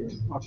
Ok.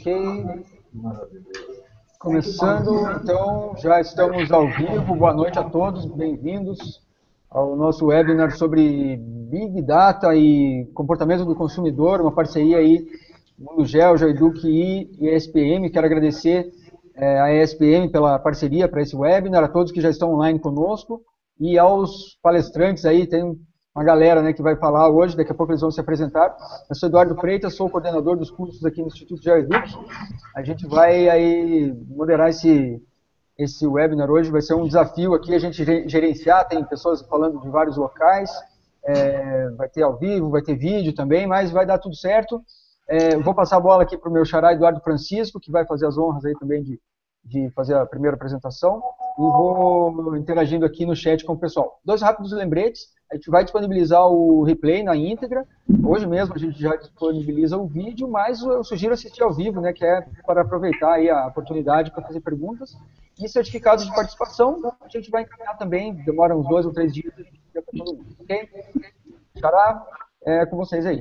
Começando, então, já estamos ao vivo. Boa noite a todos, bem-vindos ao nosso webinar sobre Big Data e comportamento do consumidor, uma parceria aí do GEL, Geoeduc e ESPM. Quero agradecer a ESPM pela parceria para esse webinar, a todos que já estão online conosco e aos palestrantes aí, tem uma galera, né, que vai falar hoje, daqui a pouco eles vão se apresentar. Eu sou Eduardo Freitas, sou o coordenador dos cursos aqui no Instituto Geoeduc. A gente vai aí moderar esse webinar hoje, vai ser um desafio aqui a gente gerenciar, tem pessoas falando de vários locais, vai ter ao vivo, vai ter vídeo também, mas vai dar tudo certo. Vou passar a bola aqui para o meu xará Eduardo Francisco, que vai fazer as honras aí também de fazer a primeira apresentação, e vou interagindo aqui no chat com o pessoal. Dois rápidos lembretes: a gente vai disponibilizar o replay na íntegra, hoje mesmo a gente já disponibiliza o vídeo, mas eu sugiro assistir ao vivo, né, que é para aproveitar aí a oportunidade para fazer perguntas, e certificados de participação, a gente vai encaminhar também, demora uns 2 ou 3 dias, a gente envia para todo mundo, ok? Xará, é com vocês aí.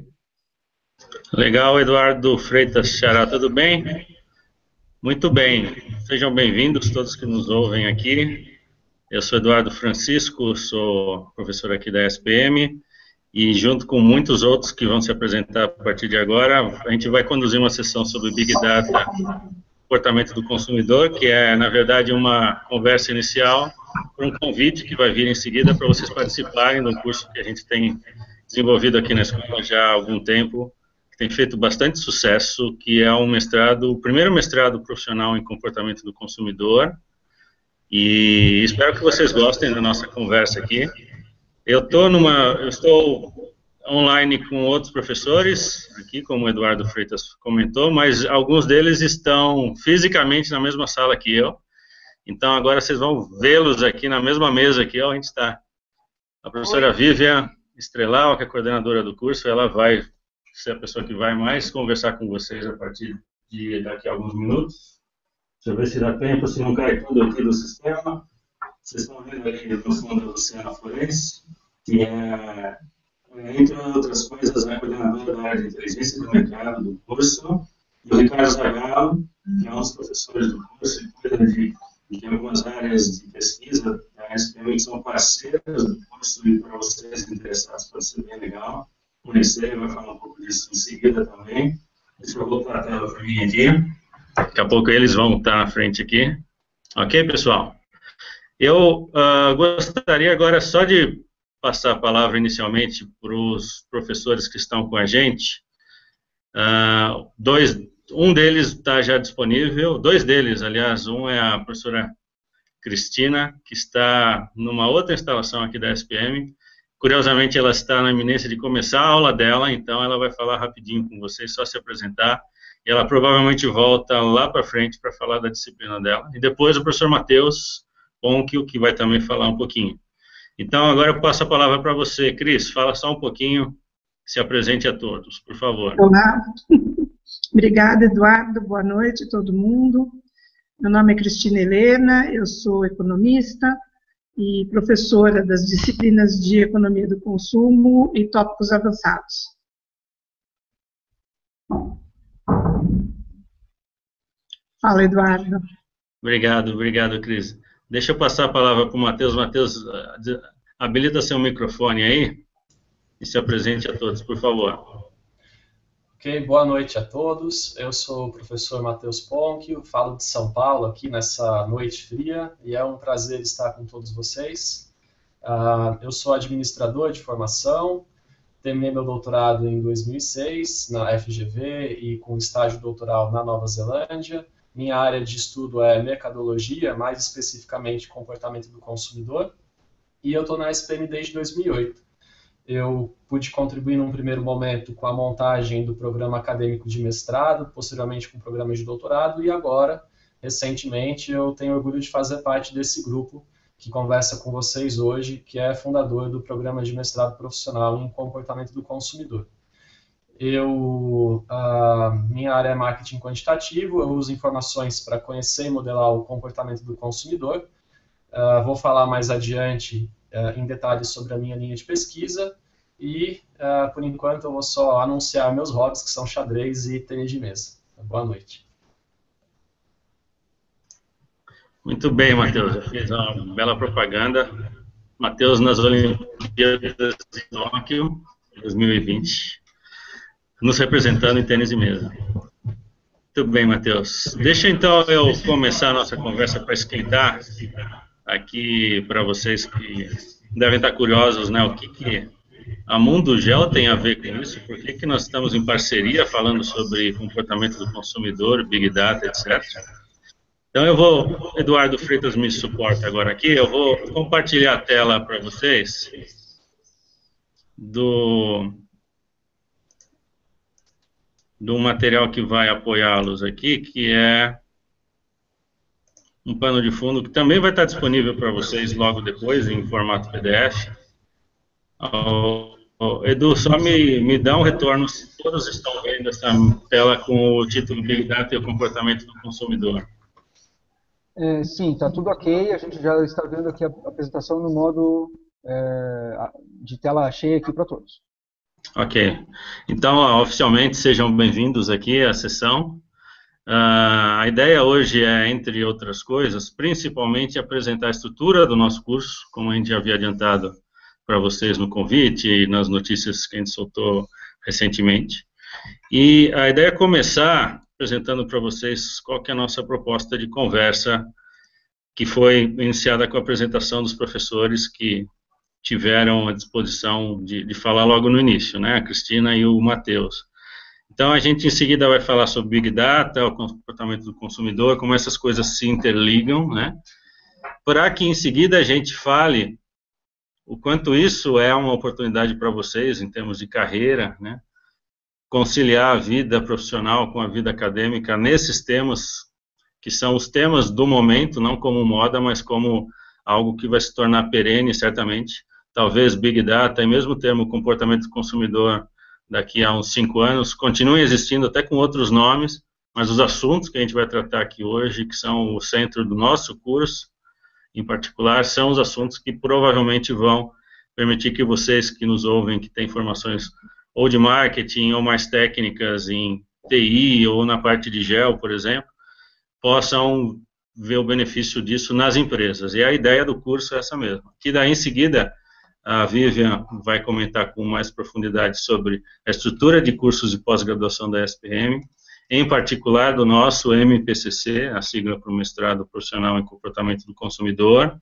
Legal, Eduardo Freitas Xará, tudo bem? Muito bem, sejam bem-vindos todos que nos ouvem aqui. Eu sou Eduardo Francisco, sou professor aqui da ESPM e junto com muitos outros que vão se apresentar a partir de agora, a gente vai conduzir uma sessão sobre Big Data, comportamento do consumidor, que é, na verdade, uma conversa inicial para um convite que vai vir em seguida para vocês participarem do curso que a gente tem desenvolvido aqui na escola já há algum tempo, que tem feito bastante sucesso, que é um mestrado, o primeiro mestrado profissional em comportamento do consumidor, e espero que vocês gostem da nossa conversa aqui. Eu estou online com outros professores, aqui, como o Eduardo Freitas comentou, mas alguns deles estão fisicamente na mesma sala que eu, então agora vocês vão vê-los aqui na mesma mesa que eu, a gente está. A professora Vivian Estrelau, que é a coordenadora do curso, ela vai ser a pessoa que vai mais conversar com vocês a partir de daqui a alguns minutos. Deixa eu ver se dá tempo, se não cai tudo aqui do sistema. Vocês estão vendo ali no fundo a Luciana Florencio, que é, entre outras coisas, a coordenadora da área de inteligência do mercado do curso, e o Ricardo Zagallo, que é um dos professores do curso e cuida de algumas áreas de pesquisa da SPM que são parceiras do curso, e para vocês interessados pode ser bem legal conhecer, vai falar um pouco disso em seguida também. Deixa eu voltar a tela para mim aqui. Daqui a pouco eles vão estar na frente aqui. Ok, pessoal? Eu gostaria agora só de passar a palavra inicialmente para os professores que estão com a gente. Um deles está já disponível, dois deles, aliás, um é a professora Cristina, que está numa outra instalação aqui da SPM. Curiosamente, ela está na iminência de começar a aula dela, então ela vai falar rapidinho com vocês, só se apresentar. E ela provavelmente volta lá para frente para falar da disciplina dela. E depois o professor Matheus Ponck, que vai também falar um pouquinho. Então, agora eu passo a palavra para você. Cris, fala só um pouquinho, se apresente a todos, por favor. Olá, obrigada, Eduardo, boa noite a todo mundo. Meu nome é Cristina Helena, eu sou economista e professora das disciplinas de Economia do Consumo e Tópicos Avançados. Fala, Eduardo. Obrigado, Cris. Deixa eu passar a palavra para o Matheus. Matheus, habilita seu microfone aí e se apresente a todos, por favor. Ok, boa noite a todos. Eu sou o professor Matheus Ponck, eu falo de São Paulo aqui nessa noite fria e é um prazer estar com todos vocês. Eu sou administrador de formação, terminei meu doutorado em 2006 na FGV e com estágio doutoral na Nova Zelândia. Minha área de estudo é mercadologia, mais especificamente comportamento do consumidor, e eu estou na SPM desde 2008. Eu pude contribuir num primeiro momento com a montagem do programa acadêmico de mestrado, posteriormente com o programa de doutorado, e agora, recentemente, eu tenho orgulho de fazer parte desse grupo que conversa com vocês hoje, que é fundador do programa de mestrado profissional em comportamento do consumidor. Minha área é marketing quantitativo, eu uso informações para conhecer e modelar o comportamento do consumidor. Vou falar mais adiante em detalhes sobre a minha linha de pesquisa e, por enquanto, eu vou só anunciar meus hobbies, que são xadrez e tênis de mesa. Tá Boa noite. Muito bem, Matheus. Já fiz uma bela propaganda. Matheus nas Olimpíadas de Tóquio 2020, nos representando em tênis de mesa. Muito bem, Matheus. Deixa então eu começar a nossa conversa para esquentar aqui para vocês que devem estar curiosos, né? O que a Mundo Gel tem a ver com isso? Por que nós estamos em parceria falando sobre comportamento do consumidor, Big Data, etc. Então Eduardo Freitas me suporta agora aqui, eu vou compartilhar a tela para vocês do material que vai apoiá-los aqui, que é um pano de fundo que também vai estar disponível para vocês logo depois em formato PDF. Edu, só me dá um retorno se todos estão vendo essa tela com o título Big Data e o comportamento do consumidor. Sim, está tudo ok. A gente já está vendo aqui a apresentação no modo de tela cheia aqui para todos. Ok. Então, oficialmente, sejam bem-vindos aqui à sessão. A ideia hoje é, entre outras coisas, principalmente apresentar a estrutura do nosso curso, como a gente já havia adiantado para vocês no convite e nas notícias que a gente soltou recentemente. E a ideia é começar apresentando para vocês qual que é a nossa proposta de conversa, que foi iniciada com a apresentação dos professores que tiveram a disposição de falar logo no início, né? A Cristina e o Matheus. Então, a gente em seguida vai falar sobre Big Data, o comportamento do consumidor, como essas coisas se interligam, né? Para que em seguida a gente fale o quanto isso é uma oportunidade para vocês em termos de carreira, né? Conciliar a vida profissional com a vida acadêmica nesses temas, que são os temas do momento, não como moda, mas como algo que vai se tornar perene, certamente. Talvez Big Data e mesmo o termo comportamento do consumidor daqui a uns 5 anos continuem existindo até com outros nomes, mas os assuntos que a gente vai tratar aqui hoje, que são o centro do nosso curso, em particular, são os assuntos que provavelmente vão permitir que vocês que nos ouvem, que têm informações ou de marketing, ou mais técnicas em TI, ou na parte de gel, por exemplo, possam ver o benefício disso nas empresas. E a ideia do curso é essa mesma. Que daí, em seguida, a Vivian vai comentar com mais profundidade sobre a estrutura de cursos de pós-graduação da SPM, em particular do nosso MPCC, a sigla para o mestrado profissional em comportamento do consumidor,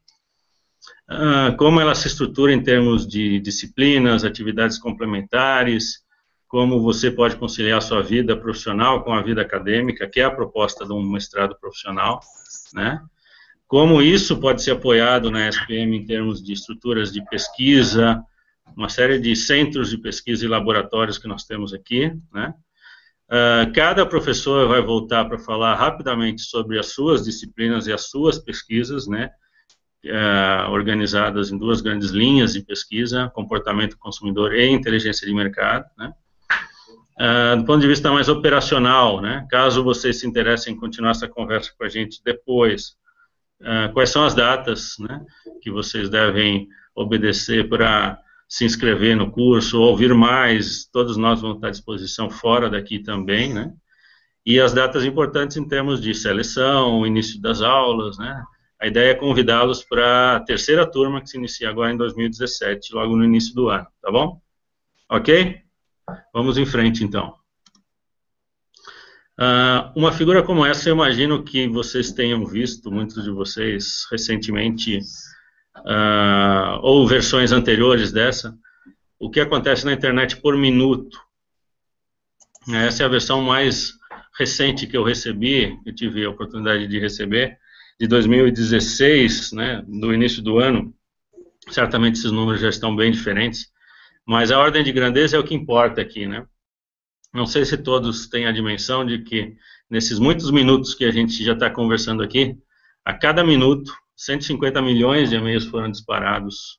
como ela se estrutura em termos de disciplinas, atividades complementares, como você pode conciliar a sua vida profissional com a vida acadêmica, que é a proposta de um mestrado profissional, né? Como isso pode ser apoiado na SPM em termos de estruturas de pesquisa, uma série de centros de pesquisa e laboratórios que nós temos aqui, né? Cada professor vai voltar para falar rapidamente sobre as suas disciplinas e as suas pesquisas, né? Organizadas em 2 grandes linhas de pesquisa, comportamento consumidor e inteligência de mercado, né? Do ponto de vista mais operacional, né? Caso vocês se interessem em continuar essa conversa com a gente depois, quais são as datas, né, que vocês devem obedecer para se inscrever no curso, ouvir mais, todos nós vamos estar à disposição fora daqui também, né? E as datas importantes em termos de seleção, início das aulas, né? A ideia é convidá-los para a 3ª turma, que se inicia agora em 2017, logo no início do ano, tá bom? Ok? Vamos em frente, então. Uma figura como essa, eu imagino que vocês tenham visto, muitos de vocês, recentemente, ou versões anteriores dessa, o que acontece na internet por minuto. Essa é a versão mais recente que eu recebi, eu tive a oportunidade de receber, de 2016, né, no início do ano. Certamente esses números já estão bem diferentes, mas a ordem de grandeza é o que importa aqui, né? Não sei se todos têm a dimensão de que, nesses muitos minutos que a gente já está conversando aqui, a cada minuto, 150 milhões de e-mails foram disparados,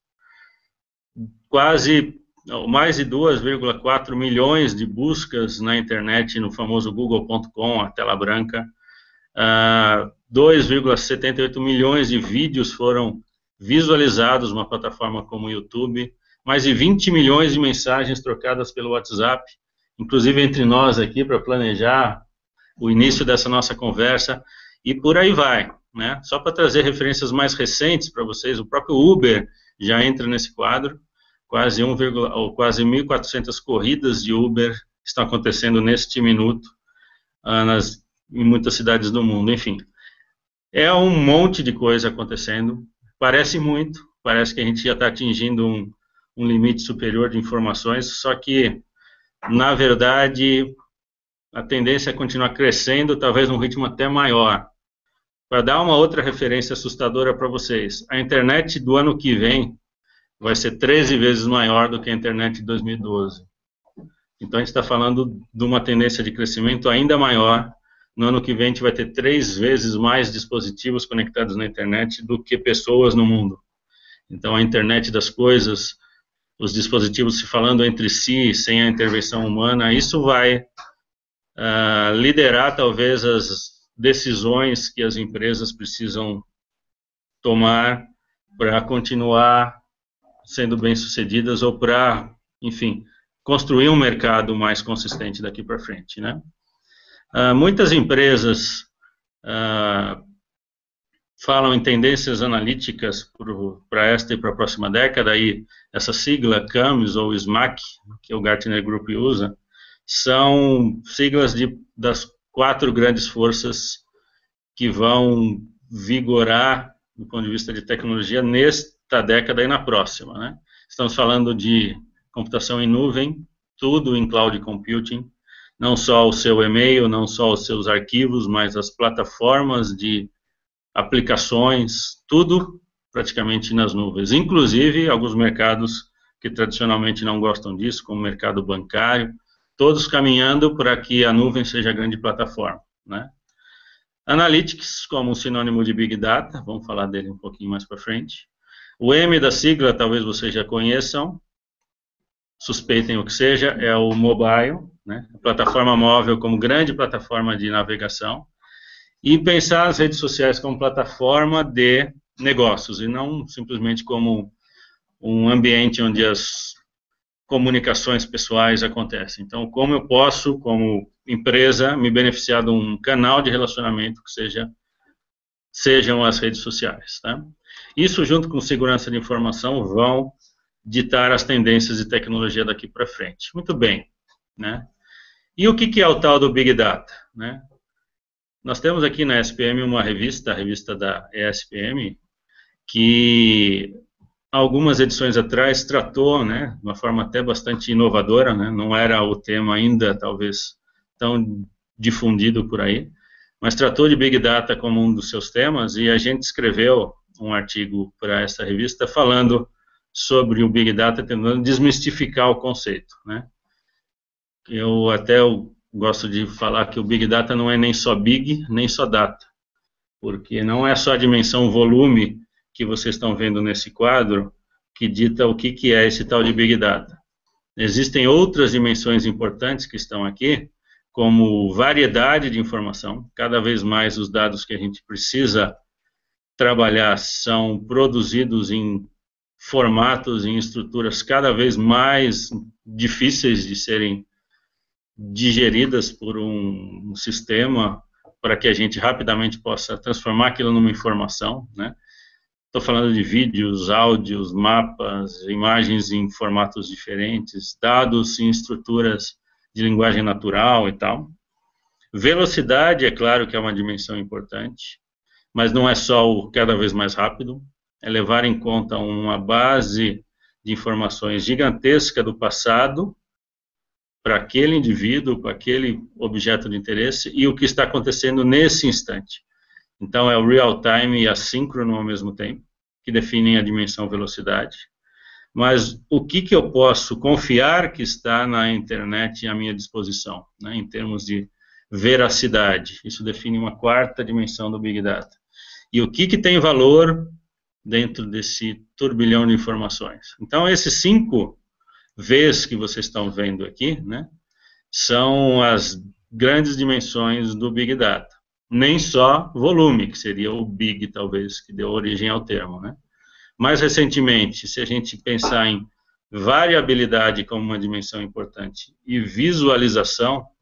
mais de 2,4 milhões de buscas na internet, no famoso google.com, a tela branca, 2,78 milhões de vídeos foram visualizados numa plataforma como o YouTube, mais de 20 milhões de mensagens trocadas pelo WhatsApp, inclusive entre nós aqui, para planejar o início dessa nossa conversa, e por aí vai, né? Só para trazer referências mais recentes para vocês, o próprio Uber já entra nesse quadro, quase 1.400 corridas de Uber estão acontecendo neste minuto em muitas cidades do mundo, enfim. É um monte de coisa acontecendo, parece muito, parece que a gente já está atingindo um limite superior de informações, só que, na verdade, a tendência é continuar crescendo, talvez num ritmo até maior. Para dar uma outra referência assustadora para vocês, a internet do ano que vem vai ser 13 vezes maior do que a internet de 2012. Então, a gente está falando de uma tendência de crescimento ainda maior. No ano que vem, a gente vai ter 3 vezes mais dispositivos conectados na internet do que pessoas no mundo. Então, a internet das coisas, os dispositivos se falando entre si, sem a intervenção humana, isso vai liderar, talvez, as decisões que as empresas precisam tomar para continuar sendo bem-sucedidas ou para, enfim, construir um mercado mais consistente daqui para frente, né? Muitas empresas falam em tendências analíticas para esta e para a próxima década, e essa sigla CAMS ou SMAC, que o Gartner Group usa, são siglas das 4 grandes forças que vão vigorar, do ponto de vista de tecnologia, nesta década e na próxima, né? Estamos falando de computação em nuvem, tudo em cloud computing, não só o seu e-mail, não só os seus arquivos, mas as plataformas de aplicações, tudo praticamente nas nuvens, inclusive alguns mercados que tradicionalmente não gostam disso, como o mercado bancário, todos caminhando para que a nuvem seja a grande plataforma, né? Analytics, como um sinônimo de Big Data, vamos falar dele um pouquinho mais para frente. O M da sigla, talvez vocês já conheçam, suspeitem o que seja, é o mobile, né? A plataforma móvel como grande plataforma de navegação, e pensar as redes sociais como plataforma de negócios, e não simplesmente como um ambiente onde as comunicações pessoais acontecem. Então, como eu posso, como empresa, me beneficiar de um canal de relacionamento que sejam as redes sociais, tá? Isso, junto com segurança de informação, vão ditar as tendências de tecnologia daqui para frente. Muito bem, né? E o que é o tal do Big Data, né? Nós temos aqui na SPM uma revista, a revista da ESPM, que algumas edições atrás tratou, né, de uma forma até bastante inovadora, né, não era o tema ainda, talvez, tão difundido por aí, mas tratou de Big Data como um dos seus temas, e a gente escreveu um artigo para essa revista falando sobre o Big Data, tentando desmistificar o conceito, né. Eu gosto de falar que o Big Data não é nem só Big, nem só Data, porque não é só a dimensão volume que vocês estão vendo nesse quadro que dita o que é esse tal de Big Data. Existem outras dimensões importantes que estão aqui, como variedade de informação. Cada vez mais os dados que a gente precisa trabalhar são produzidos em formatos, em estruturas cada vez mais difíceis de serem digeridas por um sistema para que a gente rapidamente possa transformar aquilo numa informação, né? Estou falando de vídeos, áudios, mapas, imagens em formatos diferentes, dados em estruturas de linguagem natural e tal. Velocidade, é claro que é uma dimensão importante, mas não é só o cada vez mais rápido, é levar em conta uma base de informações gigantesca do passado para aquele indivíduo, para aquele objeto de interesse e o que está acontecendo nesse instante. Então, é o real time e assíncrono ao mesmo tempo, que definem a dimensão velocidade. Mas o que eu posso confiar que está na internet à minha disposição, né, em termos de veracidade? Isso define uma 4ª dimensão do Big Data. E o que tem valor dentro desse turbilhão de informações? Então, esses 5 Vs que vocês estão vendo aqui, né, são as grandes dimensões do Big Data. Nem só volume, que seria o Big, talvez, que deu origem ao termo, né? Mais recentemente, se a gente pensar em variabilidade como uma dimensão importante e visualização,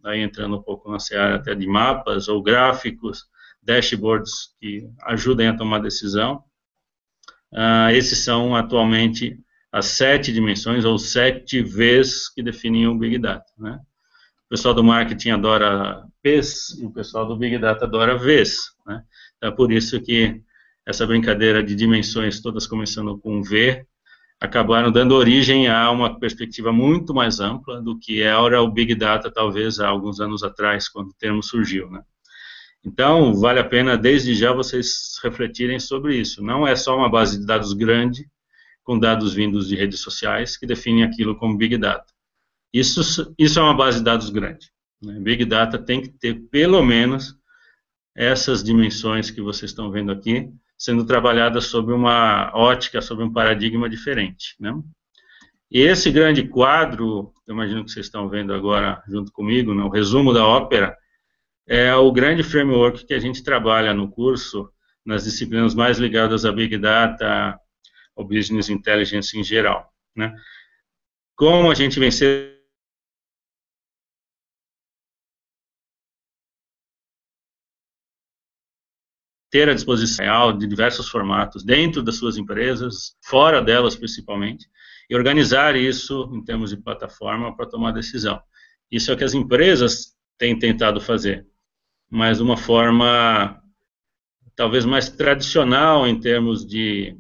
aí entrando um pouco na seara até de mapas ou gráficos, dashboards que ajudem a tomar decisão. Esses são atualmente as 7 dimensões ou 7 Vs que definem o Big Data, né? O pessoal do marketing adora Ps e o pessoal do Big Data adora Vs, né? Então é por isso que essa brincadeira de dimensões, todas começando com V, acabaram dando origem a uma perspectiva muito mais ampla do que era o Big Data, talvez, há alguns anos atrás, quando o termo surgiu, né? Então, vale a pena, desde já, vocês refletirem sobre isso. Não é só uma base de dados grande, com dados vindos de redes sociais, que define aquilo como Big Data. Isso é uma base de dados grande, né? Big Data tem que ter, pelo menos, essas dimensões que vocês estão vendo aqui, sendo trabalhadas sob uma ótica, sob um paradigma diferente, né? E esse grande quadro, eu imagino que vocês estão vendo agora junto comigo, né, o resumo da ópera, é o grande framework que a gente trabalha no curso, nas disciplinas mais ligadas a Big Data, ao Business Intelligence em geral, né? Como a gente vencer ter à disposição real de diversos formatos, dentro das suas empresas, fora delas principalmente, e organizar isso em termos de plataforma para tomar decisão. Isso é o que as empresas têm tentado fazer, mas de uma forma talvez mais tradicional em termos de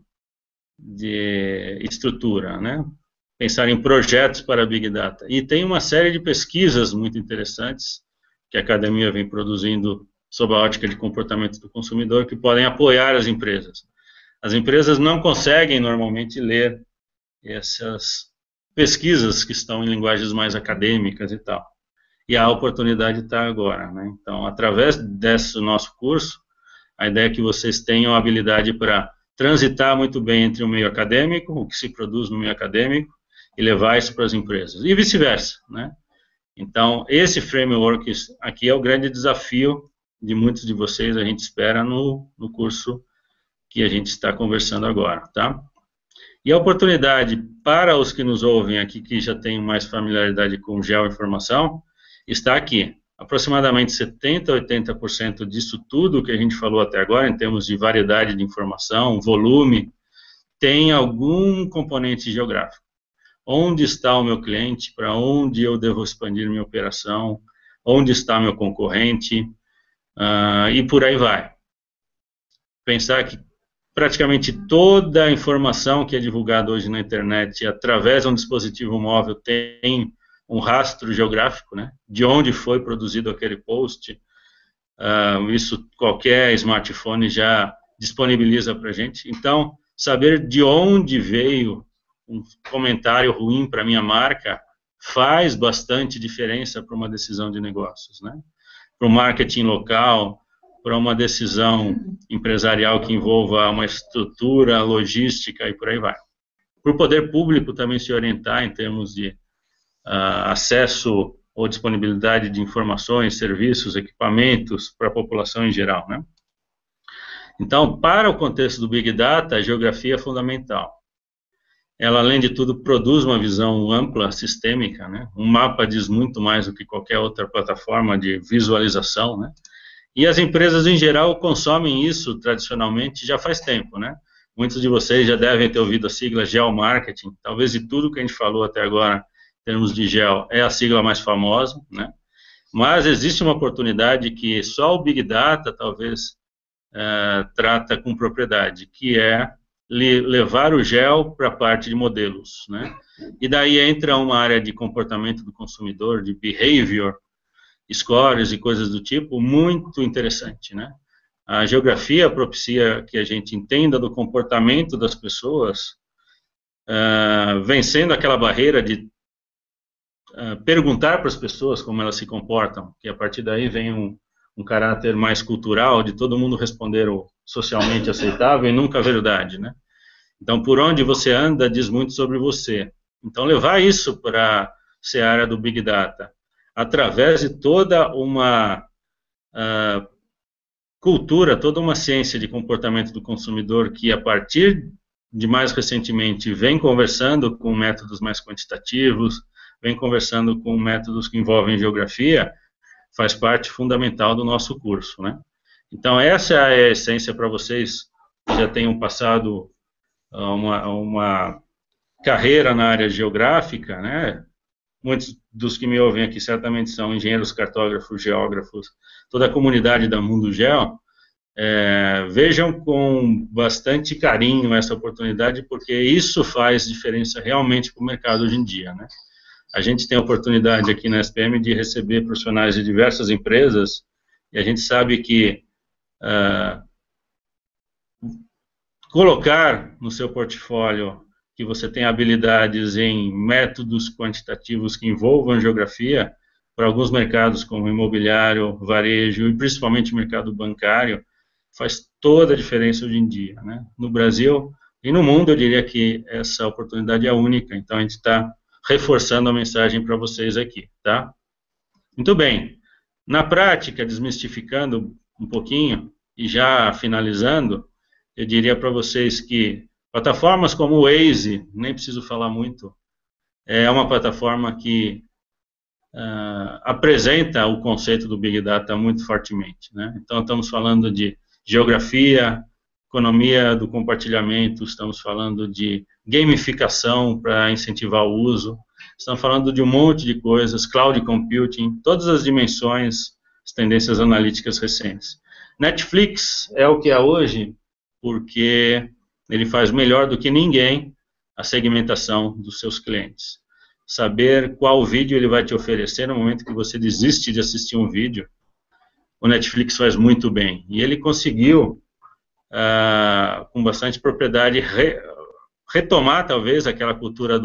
estrutura, né? Pensar em projetos para Big Data. E tem uma série de pesquisas muito interessantes que a academia vem produzindo sob a ótica de comportamento do consumidor, que podem apoiar as empresas. As empresas não conseguem normalmente ler essas pesquisas que estão em linguagens mais acadêmicas e tal. E a oportunidade está agora, né? Então, através desse nosso curso, a ideia é que vocês tenham a habilidade para transitar muito bem entre o meio acadêmico, o que se produz no meio acadêmico, e levar isso para as empresas. E vice-versa, né? Então, esse framework aqui é o grande desafio de muitos de vocês, a gente espera no curso que a gente está conversando agora, tá? E a oportunidade para os que nos ouvem aqui, que já têm mais familiaridade com geoinformação, está aqui. Aproximadamente 70% a 80% disso tudo que a gente falou até agora, em termos de variedade de informação, volume, tem algum componente geográfico. Onde está o meu cliente, para onde eu devo expandir minha operação, onde está meu concorrente, e por aí vai. Pensar que praticamente toda a informação que é divulgada hoje na internet, através de um dispositivo móvel, tem um rastro geográfico, né, de onde foi produzido aquele post. Isso qualquer smartphone já disponibiliza para a gente. Então, saber de onde veio um comentário ruim para a minha marca faz bastante diferença para uma decisão de negócios, né? Para o marketing local, para uma decisão empresarial que envolva uma estrutura, logística e por aí vai. Para o poder público também se orientar em termos de acesso ou disponibilidade de informações, serviços, equipamentos para a população em geral, né? Então, para o contexto do Big Data, a geografia é fundamental. Ela, além de tudo, produz uma visão ampla, sistêmica, né? Um mapa diz muito mais do que qualquer outra plataforma de visualização, né? E as empresas, em geral, consomem isso tradicionalmente já faz tempo, né? Muitos de vocês já devem ter ouvido a sigla geomarketing. Talvez de tudo que a gente falou até agora, em termos de geo, é a sigla mais famosa, né? Mas existe uma oportunidade que só o Big Data, talvez, trata com propriedade, que é levar o gel para a parte de modelos, né? E daí entra uma área de comportamento do consumidor, de behavior, scores e coisas do tipo, muito interessante, né? A geografia propicia que a gente entenda do comportamento das pessoas, vencendo aquela barreira de perguntar para as pessoas como elas se comportam, que a partir daí vem um caráter mais cultural, de todo mundo responder o socialmente aceitável e nunca a verdade, né? Então, por onde você anda diz muito sobre você. Então, levar isso para a seara do Big Data, através de toda uma cultura, toda uma ciência de comportamento do consumidor que, a partir de mais recentemente, vem conversando com métodos mais quantitativos, vem conversando com métodos que envolvem geografia, faz parte fundamental do nosso curso, né? Então, essa é a essência para vocês que já tenham passado uma carreira na área geográfica, né? Muitos dos que me ouvem aqui certamente são engenheiros, cartógrafos, geógrafos, toda a comunidade da Mundo Geo. Vejam com bastante carinho essa oportunidade, porque isso faz diferença realmente para o mercado hoje em dia, né? A gente tem a oportunidade aqui na SPM de receber profissionais de diversas empresas, e a gente sabe que colocar no seu portfólio que você tem habilidades em métodos quantitativos que envolvam geografia, para alguns mercados como imobiliário, varejo e principalmente o mercado bancário, faz toda a diferença hoje em dia, né? No Brasil e no mundo, eu diria que essa oportunidade é única, então a gente está reforçando a mensagem para vocês aqui, tá? Muito bem. Na prática, desmistificando um pouquinho e já finalizando, eu diria para vocês que plataformas como o Waze, nem preciso falar muito, é uma plataforma que apresenta o conceito do Big Data muito fortemente, né? Então, estamos falando de geografia, economia do compartilhamento, estamos falando de gamificação para incentivar o uso, estamos falando de um monte de coisas, cloud computing, todas as dimensões, as tendências analíticas recentes. Netflix é o que é hoje, porque ele faz melhor do que ninguém a segmentação dos seus clientes. Saber qual vídeo ele vai te oferecer no momento que você desiste de assistir um vídeo, o Netflix faz muito bem. E ele conseguiu, com bastante propriedade, retomar talvez aquela cultura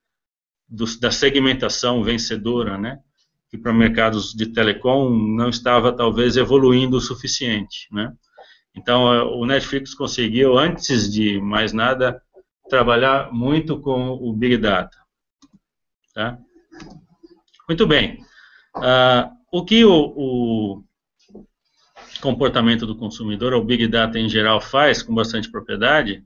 da segmentação vencedora, né? Que para mercados de telecom não estava talvez evoluindo o suficiente, né? Então o Netflix conseguiu, antes de mais nada, trabalhar muito com o Big Data. Tá? Muito bem. O que o comportamento do consumidor, ou Big Data em geral, faz com bastante propriedade,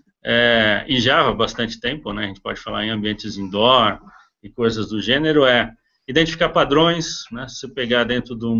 e já há bastante tempo, né, a gente pode falar em ambientes indoor e coisas do gênero, identificar padrões, né, se você pegar dentro de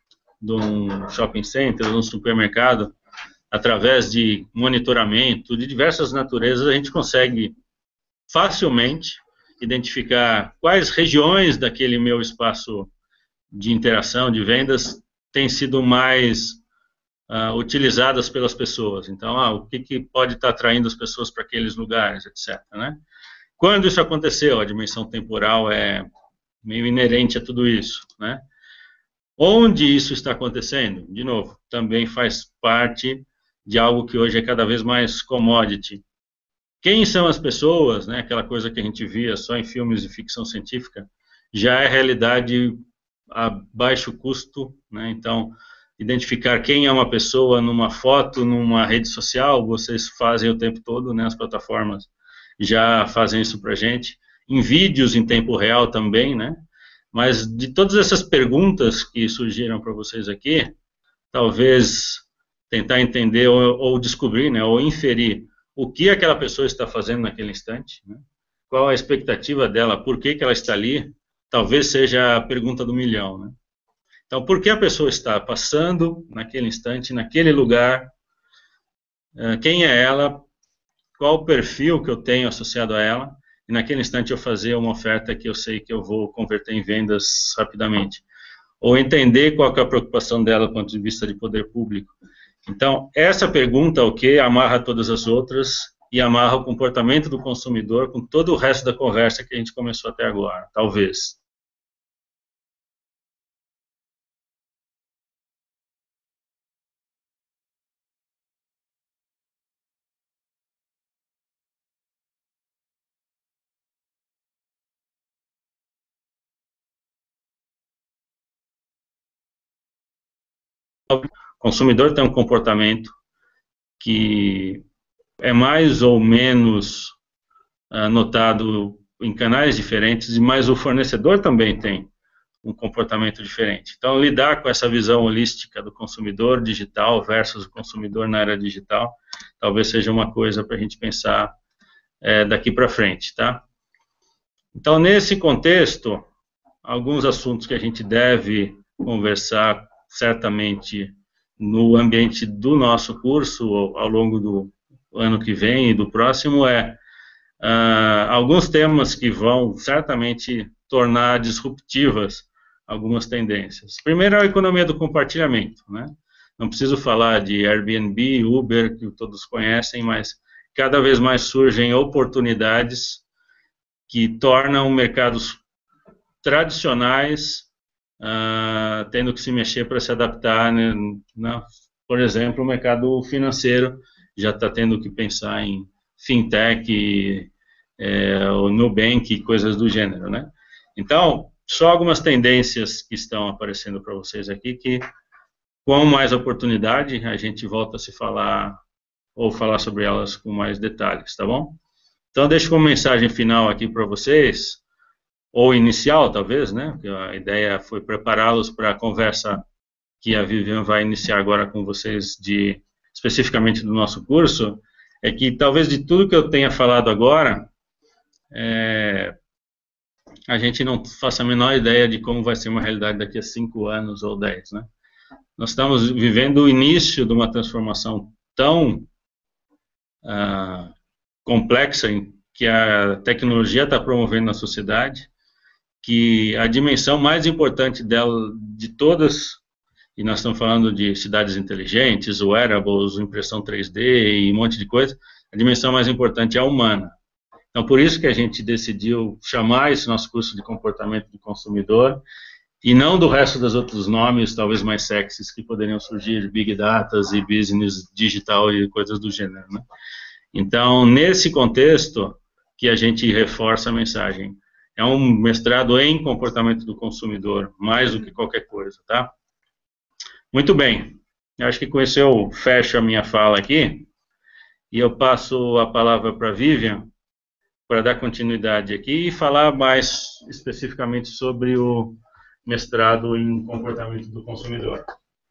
um shopping center, de um supermercado, através de monitoramento de diversas naturezas, a gente consegue facilmente identificar quais regiões daquele meu espaço de interação, de vendas, têm sido mais utilizadas pelas pessoas. Então, o que pode estar atraindo as pessoas para aqueles lugares, etc. Né? Quando isso aconteceu, a dimensão temporal é meio inerente a tudo isso. Né? Onde isso está acontecendo? De novo, também faz parte de algo que hoje é cada vez mais commodity. Quem são as pessoas, né, aquela coisa que a gente via só em filmes de ficção científica, já é realidade a baixo custo, né? Então, identificar quem é uma pessoa numa foto, numa rede social, vocês fazem o tempo todo, né, as plataformas já fazem isso para a gente, em vídeos em tempo real também, né? Mas de todas essas perguntas que surgiram para vocês aqui, talvez tentar entender ou descobrir, né, ou inferir o que aquela pessoa está fazendo naquele instante, né? Qual a expectativa dela, por que ela está ali, talvez seja a pergunta do milhão, né? Então, por que a pessoa está passando naquele instante, naquele lugar, quem é ela, qual o perfil que eu tenho associado a ela, e naquele instante eu fazer uma oferta que eu sei que eu vou converter em vendas rapidamente. Ou entender qual que é a preocupação dela do ponto de vista de poder público. Então, essa pergunta, amarra todas as outras e amarra o comportamento do consumidor com todo o resto da conversa que a gente começou até agora, talvez. O consumidor tem um comportamento que é mais ou menos notado em canais diferentes, mas o fornecedor também tem um comportamento diferente. Então, lidar com essa visão holística do consumidor digital versus o consumidor na era digital, talvez seja uma coisa para a gente pensar daqui para frente, tá? Então, nesse contexto, alguns assuntos que a gente deve conversar certamente no ambiente do nosso curso ao longo do ano que vem e do próximo alguns temas que vão certamente tornar disruptivas algumas tendências. Primeiro é a economia do compartilhamento, né? Não preciso falar de Airbnb, Uber, que todos conhecem, mas cada vez mais surgem oportunidades que tornam mercados tradicionais tendo que se mexer para se adaptar, né? Por exemplo, o mercado financeiro já está tendo que pensar em fintech, o Nubank, coisas do gênero, né? Então, só algumas tendências que estão aparecendo para vocês aqui, que com mais oportunidade a gente volta a se falar, ou falar sobre elas com mais detalhes, tá bom? Então, deixo como mensagem final aqui para vocês, ou inicial, talvez, né? Porque a ideia foi prepará-los para a conversa que a Vivian vai iniciar agora com vocês, especificamente do nosso curso, é que talvez de tudo que eu tenha falado agora, a gente não faça a menor ideia de como vai ser uma realidade daqui a 5 anos ou 10, né? Nós estamos vivendo o início de uma transformação tão complexa que a tecnologia está promovendo na sociedade, que a dimensão mais importante dela, de todas, e nós estamos falando de cidades inteligentes, wearables, impressão 3D e um monte de coisa, a dimensão mais importante é a humana. Então, por isso que a gente decidiu chamar esse nosso curso de comportamento do consumidor, e não do resto dos outros nomes, talvez mais sexys, que poderiam surgir, Big Data e Business Digital e coisas do gênero, né? Então, nesse contexto que a gente reforça a mensagem, é um mestrado em comportamento do consumidor, mais do que qualquer coisa, tá? Muito bem, eu acho que com isso eu fecho a minha fala aqui, e eu passo a palavra para a Vivian, para dar continuidade aqui e falar mais especificamente sobre o mestrado em comportamento do consumidor.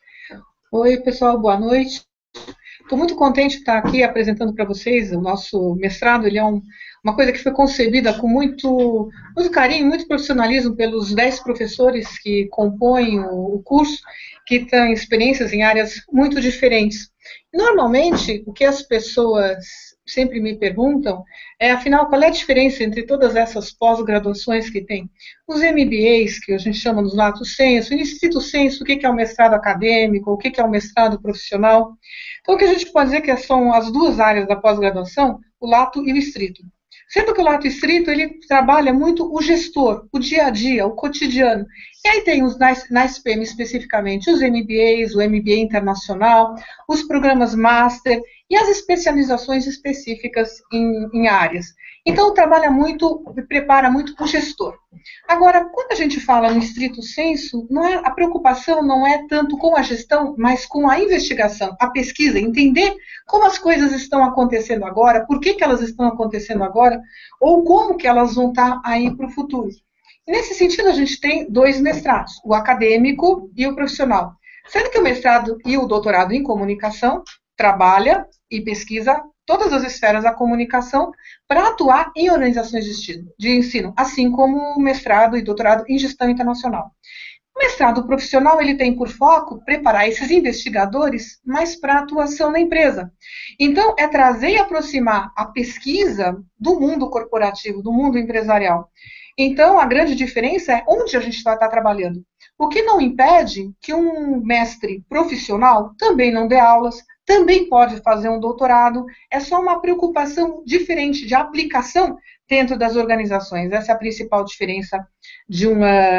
Oi, pessoal, boa noite. Estou muito contente de estar aqui apresentando para vocês o nosso mestrado. Ele é uma coisa que foi concebida com muito carinho, muito profissionalismo pelos 10 professores que compõem o curso, que têm experiências em áreas muito diferentes. Normalmente, o que as pessoas sempre me perguntam afinal, qual é a diferença entre todas essas pós-graduações que tem? Os MBAs, que a gente chama dos lato sensu, o estrito sensu, o que é o mestrado acadêmico, o que é o mestrado profissional. Então, o que a gente pode dizer que são as duas áreas da pós-graduação, o lato e o estrito. Sendo que o lato estrito, ele trabalha muito o gestor, o dia a dia, o cotidiano. E aí tem na SPM especificamente os MBAs, o MBA internacional, os programas Master e as especializações específicas em áreas. Então, trabalha muito, prepara muito o gestor. Agora, quando a gente fala no estrito sensu, a preocupação não é tanto com a gestão, mas com a investigação, a pesquisa, entender como as coisas estão acontecendo agora, por que elas estão acontecendo agora, ou como que elas vão estar aí para o futuro. E nesse sentido, a gente tem 2 mestrados, o acadêmico e o profissional. Sendo que o mestrado e o doutorado em comunicação trabalha e pesquisa todas as esferas da comunicação para atuar em organizações de ensino, assim como o mestrado e doutorado em gestão internacional. O mestrado profissional, ele tem por foco preparar esses investigadores mais para atuação na empresa. Então, é trazer e aproximar a pesquisa do mundo corporativo, do mundo empresarial. Então, a grande diferença é onde a gente vai estar trabalhando. O que não impede que um mestre profissional também não dê aulas, também pode fazer um doutorado, é só uma preocupação diferente de aplicação dentro das organizações. Essa é a principal diferença de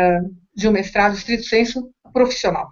um mestrado estrito sensu profissional.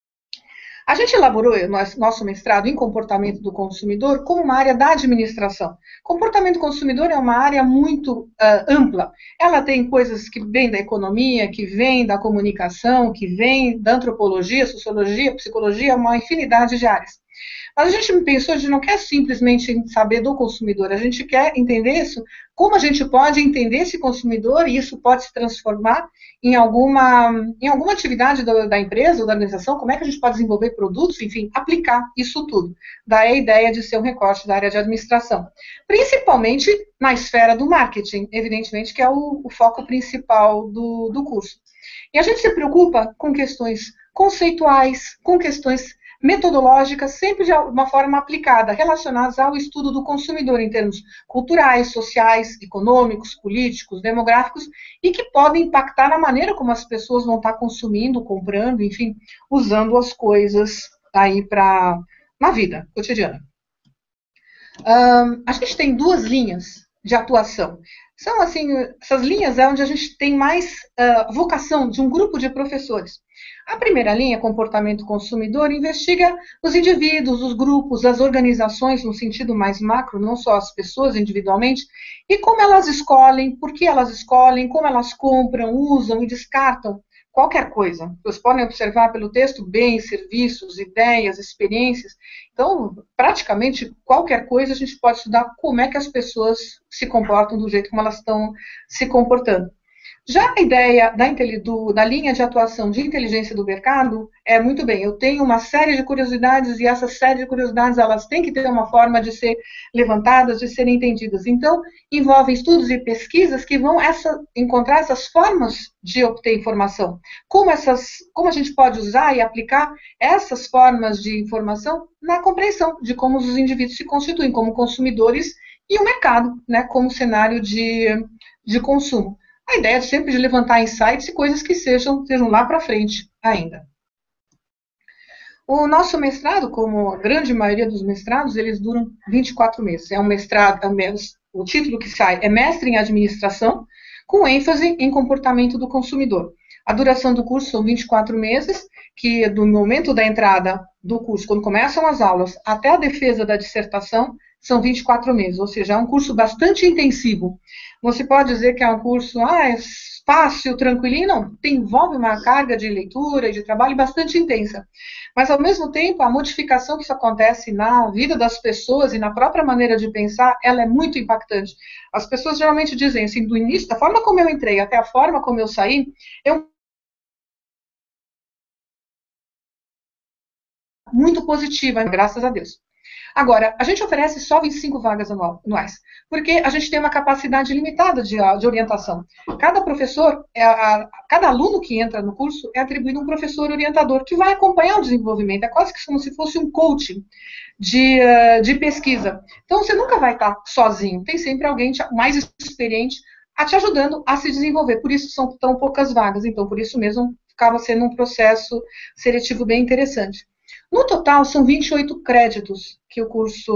A gente elaborou nosso mestrado em comportamento do consumidor como uma área da administração. Comportamento do consumidor é uma área muito ampla. Ela tem coisas que vêm da economia, que vêm da comunicação, que vêm da antropologia, sociologia, psicologia, uma infinidade de áreas. Mas a gente pensou, a gente não quer simplesmente saber do consumidor, a gente quer entender isso, como a gente pode entender esse consumidor e isso pode se transformar em alguma atividade da empresa ou da organização, como é que a gente pode desenvolver produtos, enfim, aplicar isso tudo. Daí a ideia de ser um recorte da área de administração. Principalmente na esfera do marketing, evidentemente, que é o foco principal do curso. E a gente se preocupa com questões conceituais, com questões metodológicas, sempre de uma forma aplicada, relacionadas ao estudo do consumidor em termos culturais, sociais, econômicos, políticos, demográficos, e que podem impactar na maneira como as pessoas vão estar consumindo, comprando, enfim, usando as coisas aí na vida cotidiana. A gente tem duas linhas de atuação. São, assim, essas linhas é onde a gente tem mais vocação de um grupo de professores. A primeira linha, comportamento consumidor, investiga os indivíduos, os grupos, as organizações, no sentido mais macro, não só as pessoas individualmente, e como elas escolhem, por que elas escolhem, como elas compram, usam e descartam qualquer coisa. Vocês podem observar pelo texto bens, serviços, ideias, experiências. Então, praticamente qualquer coisa a gente pode estudar como é que as pessoas se comportam do jeito como elas estão se comportando. Já a ideia da linha de atuação de inteligência do mercado é muito bem, eu tenho uma série de curiosidades e essa série de curiosidades elas têm que ter uma forma de ser levantadas, de serem entendidas. Então, envolve estudos e pesquisas que vão encontrar essas formas de obter informação. Como a gente pode usar e aplicar essas formas de informação na compreensão de como os indivíduos se constituem como consumidores e o mercado, né, como cenário de consumo. A ideia é sempre de levantar insights e coisas que sejam lá para frente ainda. O nosso mestrado, como a grande maioria dos mestrados, eles duram 24 meses. É um mestrado, o título que sai é Mestre em Administração, com ênfase em comportamento do consumidor. A duração do curso são 24 meses, que do momento da entrada do curso, quando começam as aulas, até a defesa da dissertação, são 24 meses, ou seja, é um curso bastante intensivo. Não se pode dizer que é um curso é fácil, tranquilinho, não. Envolve uma carga de leitura e de trabalho bastante intensa. Mas, ao mesmo tempo, a modificação que isso acontece na vida das pessoas e na própria maneira de pensar, ela é muito impactante. As pessoas geralmente dizem assim, do início, da forma como eu entrei até a forma como eu saí, muito positiva, graças a Deus. Agora, a gente oferece só 25 vagas anuais, porque a gente tem uma capacidade limitada de orientação. Cada professor, cada aluno que entra no curso é atribuído um professor orientador que vai acompanhar o desenvolvimento, é quase que como se fosse um coaching de pesquisa. Então, você nunca vai estar sozinho, tem sempre alguém mais experiente te ajudando a se desenvolver, por isso são tão poucas vagas, então por isso mesmo acaba sendo um processo seletivo bem interessante. No total, são 28 créditos que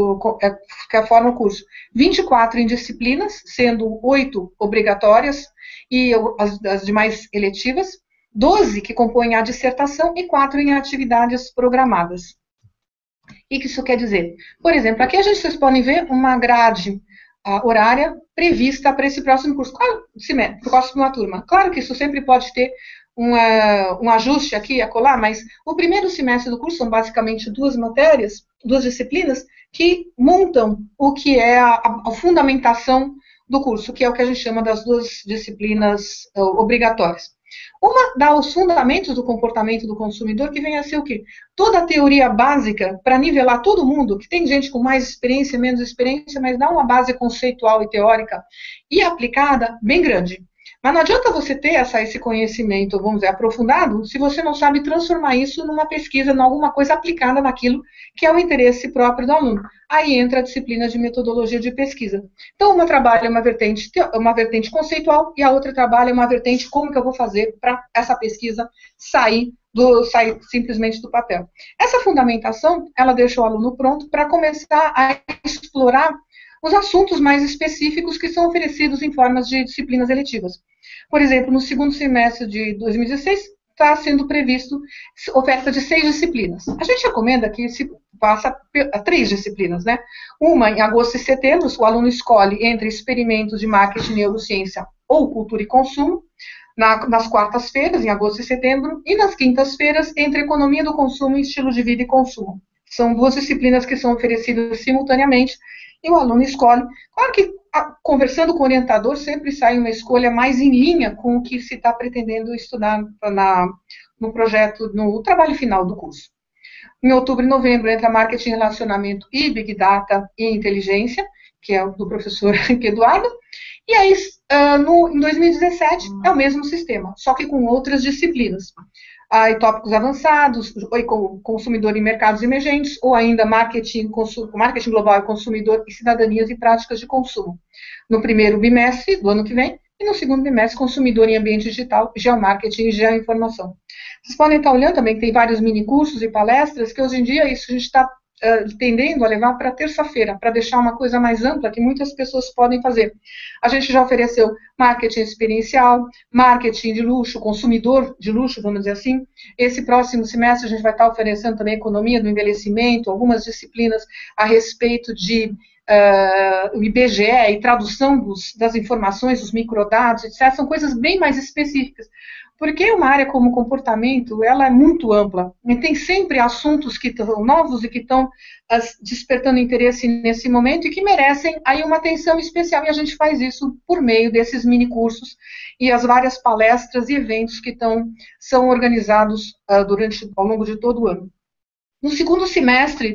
forma o curso. 24 em disciplinas, sendo 8 obrigatórias e as demais eletivas, 12 que compõem a dissertação e 4 em atividades programadas. E o que isso quer dizer? Por exemplo, aqui vocês podem ver uma grade horária prevista para esse próximo curso, para a próxima turma. Claro que isso sempre pode ter um ajuste aqui e acolá, mas o primeiro semestre do curso são basicamente 2 matérias, 2 disciplinas, que montam o que é a fundamentação do curso, que é o que a gente chama das 2 disciplinas obrigatórias. Uma dá os fundamentos do comportamento do consumidor, que vem a ser o quê? Toda a teoria básica para nivelar todo mundo, que tem gente com mais experiência, menos experiência, mas dá uma base conceitual e teórica e aplicada bem grande. Mas não adianta você ter esse conhecimento, vamos dizer, aprofundado, se você não sabe transformar isso numa pesquisa, em alguma coisa aplicada naquilo que é o interesse próprio do aluno. Aí entra a disciplina de metodologia de pesquisa. Então, uma trabalha uma vertente conceitual e a outra trabalha uma vertente como que eu vou fazer para essa pesquisa sair simplesmente do papel. Essa fundamentação, ela deixa o aluno pronto para começar a explorar os assuntos mais específicos que são oferecidos em formas de disciplinas eletivas. Por exemplo, no segundo semestre de 2016, está sendo previsto oferta de 6 disciplinas. A gente recomenda que se faça 3 disciplinas, né? Uma em agosto e setembro, o aluno escolhe entre experimentos de marketing, neurociência ou cultura e consumo, nas quartas-feiras, em agosto e setembro, e nas quintas-feiras, entre economia do consumo e estilo de vida e consumo. São 2 disciplinas que são oferecidas simultaneamente, e o aluno escolhe. Claro que, conversando com o orientador, sempre sai uma escolha mais em linha com o que se está pretendendo estudar no projeto, no trabalho final do curso. Em outubro e novembro entra marketing, relacionamento e Big Data e inteligência, que é o do professor Eduardo. E aí, em 2017, é o mesmo sistema, só que com outras disciplinas. Aí, tópicos avançados, ou consumidor em mercados emergentes, ou ainda marketing global e consumidor e cidadanias e práticas de consumo. No primeiro bimestre do ano que vem, e no segundo bimestre, consumidor em ambiente digital, geomarketing e geoinformação. Vocês podem estar olhando também que tem vários mini cursos e palestras, que hoje em dia isso a gente está tendendo a levar para terça-feira, para deixar uma coisa mais ampla que muitas pessoas podem fazer. A gente já ofereceu marketing experiencial, marketing de luxo, consumidor de luxo, vamos dizer assim. Esse próximo semestre a gente vai estar oferecendo também economia do envelhecimento, algumas disciplinas a respeito de o IBGE e tradução das informações, dos microdados, etc. São coisas bem mais específicas. Porque uma área como comportamento, ela é muito ampla, e tem sempre assuntos que estão novos e que estão despertando interesse nesse momento e que merecem aí uma atenção especial, e a gente faz isso por meio desses mini cursos e as várias palestras e eventos que são organizados ao longo de todo o ano. No segundo semestre,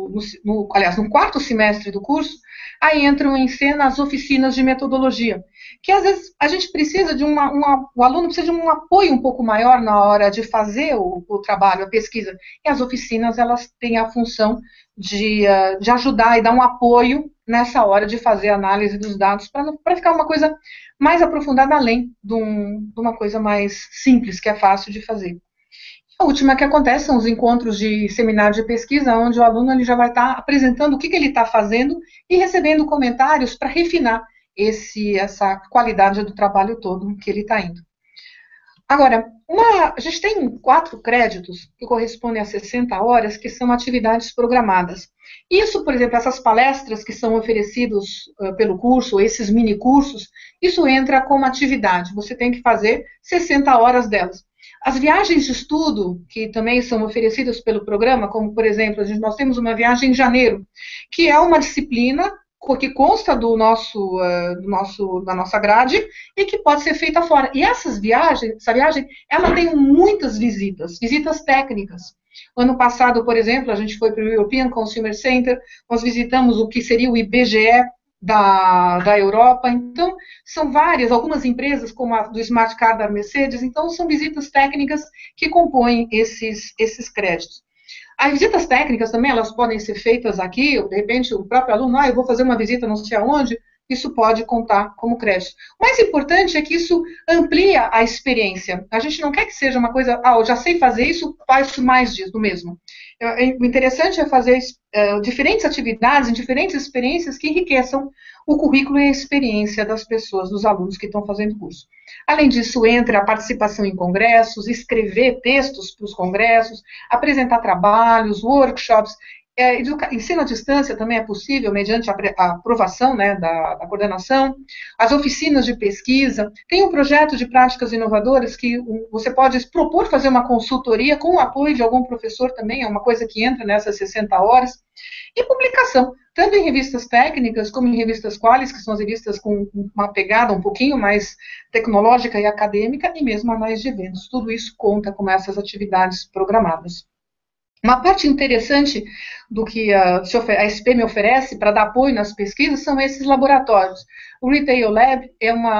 no quarto semestre do curso, aí entram em cena as oficinas de metodologia, que às vezes a gente precisa de o aluno precisa de um apoio um pouco maior na hora de fazer o trabalho, a pesquisa. E as oficinas, elas têm a função de ajudar e dar um apoio nessa hora de fazer a análise dos dados, para ficar uma coisa mais aprofundada, além de uma coisa mais simples, que é fácil de fazer. A última que acontece são os encontros de seminário de pesquisa, onde o aluno ele já vai estar apresentando o que ele está fazendo e recebendo comentários para refinar essa qualidade do trabalho todo que ele está indo. Agora, a gente tem 4 créditos que correspondem a 60 horas, que são atividades programadas. Isso, por exemplo, essas palestras que são oferecidas pelo curso, esses mini cursos, isso entra como atividade. Você tem que fazer 60 horas delas. As viagens de estudo, que também são oferecidas pelo programa, como, por exemplo, nós temos uma viagem em janeiro, que é uma disciplina que consta da nossa grade e que pode ser feita fora. E essa viagem, ela tem muitas visitas técnicas. Ano passado, por exemplo, a gente foi para o European Consumer Center, nós visitamos o que seria o IBGE da Europa. Então, são algumas empresas, como a do Smart Car da Mercedes, então são visitas técnicas que compõem esses créditos. As visitas técnicas também, elas podem ser feitas aqui, de repente o próprio aluno, eu vou fazer uma visita não sei aonde, isso pode contar como crédito. O mais importante é que isso amplia a experiência. A gente não quer que seja uma coisa, eu já sei fazer isso, faço mais disso, do mesmo. O interessante é fazer diferentes atividades, diferentes experiências que enriqueçam o currículo e a experiência das pessoas, dos alunos que estão fazendo o curso. Além disso, entra a participação em congressos, escrever textos para os congressos, apresentar trabalhos, workshops. Ensino à distância também é possível, mediante a aprovação, né, da coordenação. As oficinas de pesquisa. Tem um projeto de práticas inovadoras que você pode propor fazer uma consultoria com o apoio de algum professor também, é uma coisa que entra nessas 60 horas. E publicação, tanto em revistas técnicas como em revistas qualis, que são as revistas com uma pegada um pouquinho mais tecnológica e acadêmica, e mesmo anais de eventos. Tudo isso conta com essas atividades programadas. Uma parte interessante do que a SP me oferece para dar apoio nas pesquisas são esses laboratórios. O Retail Lab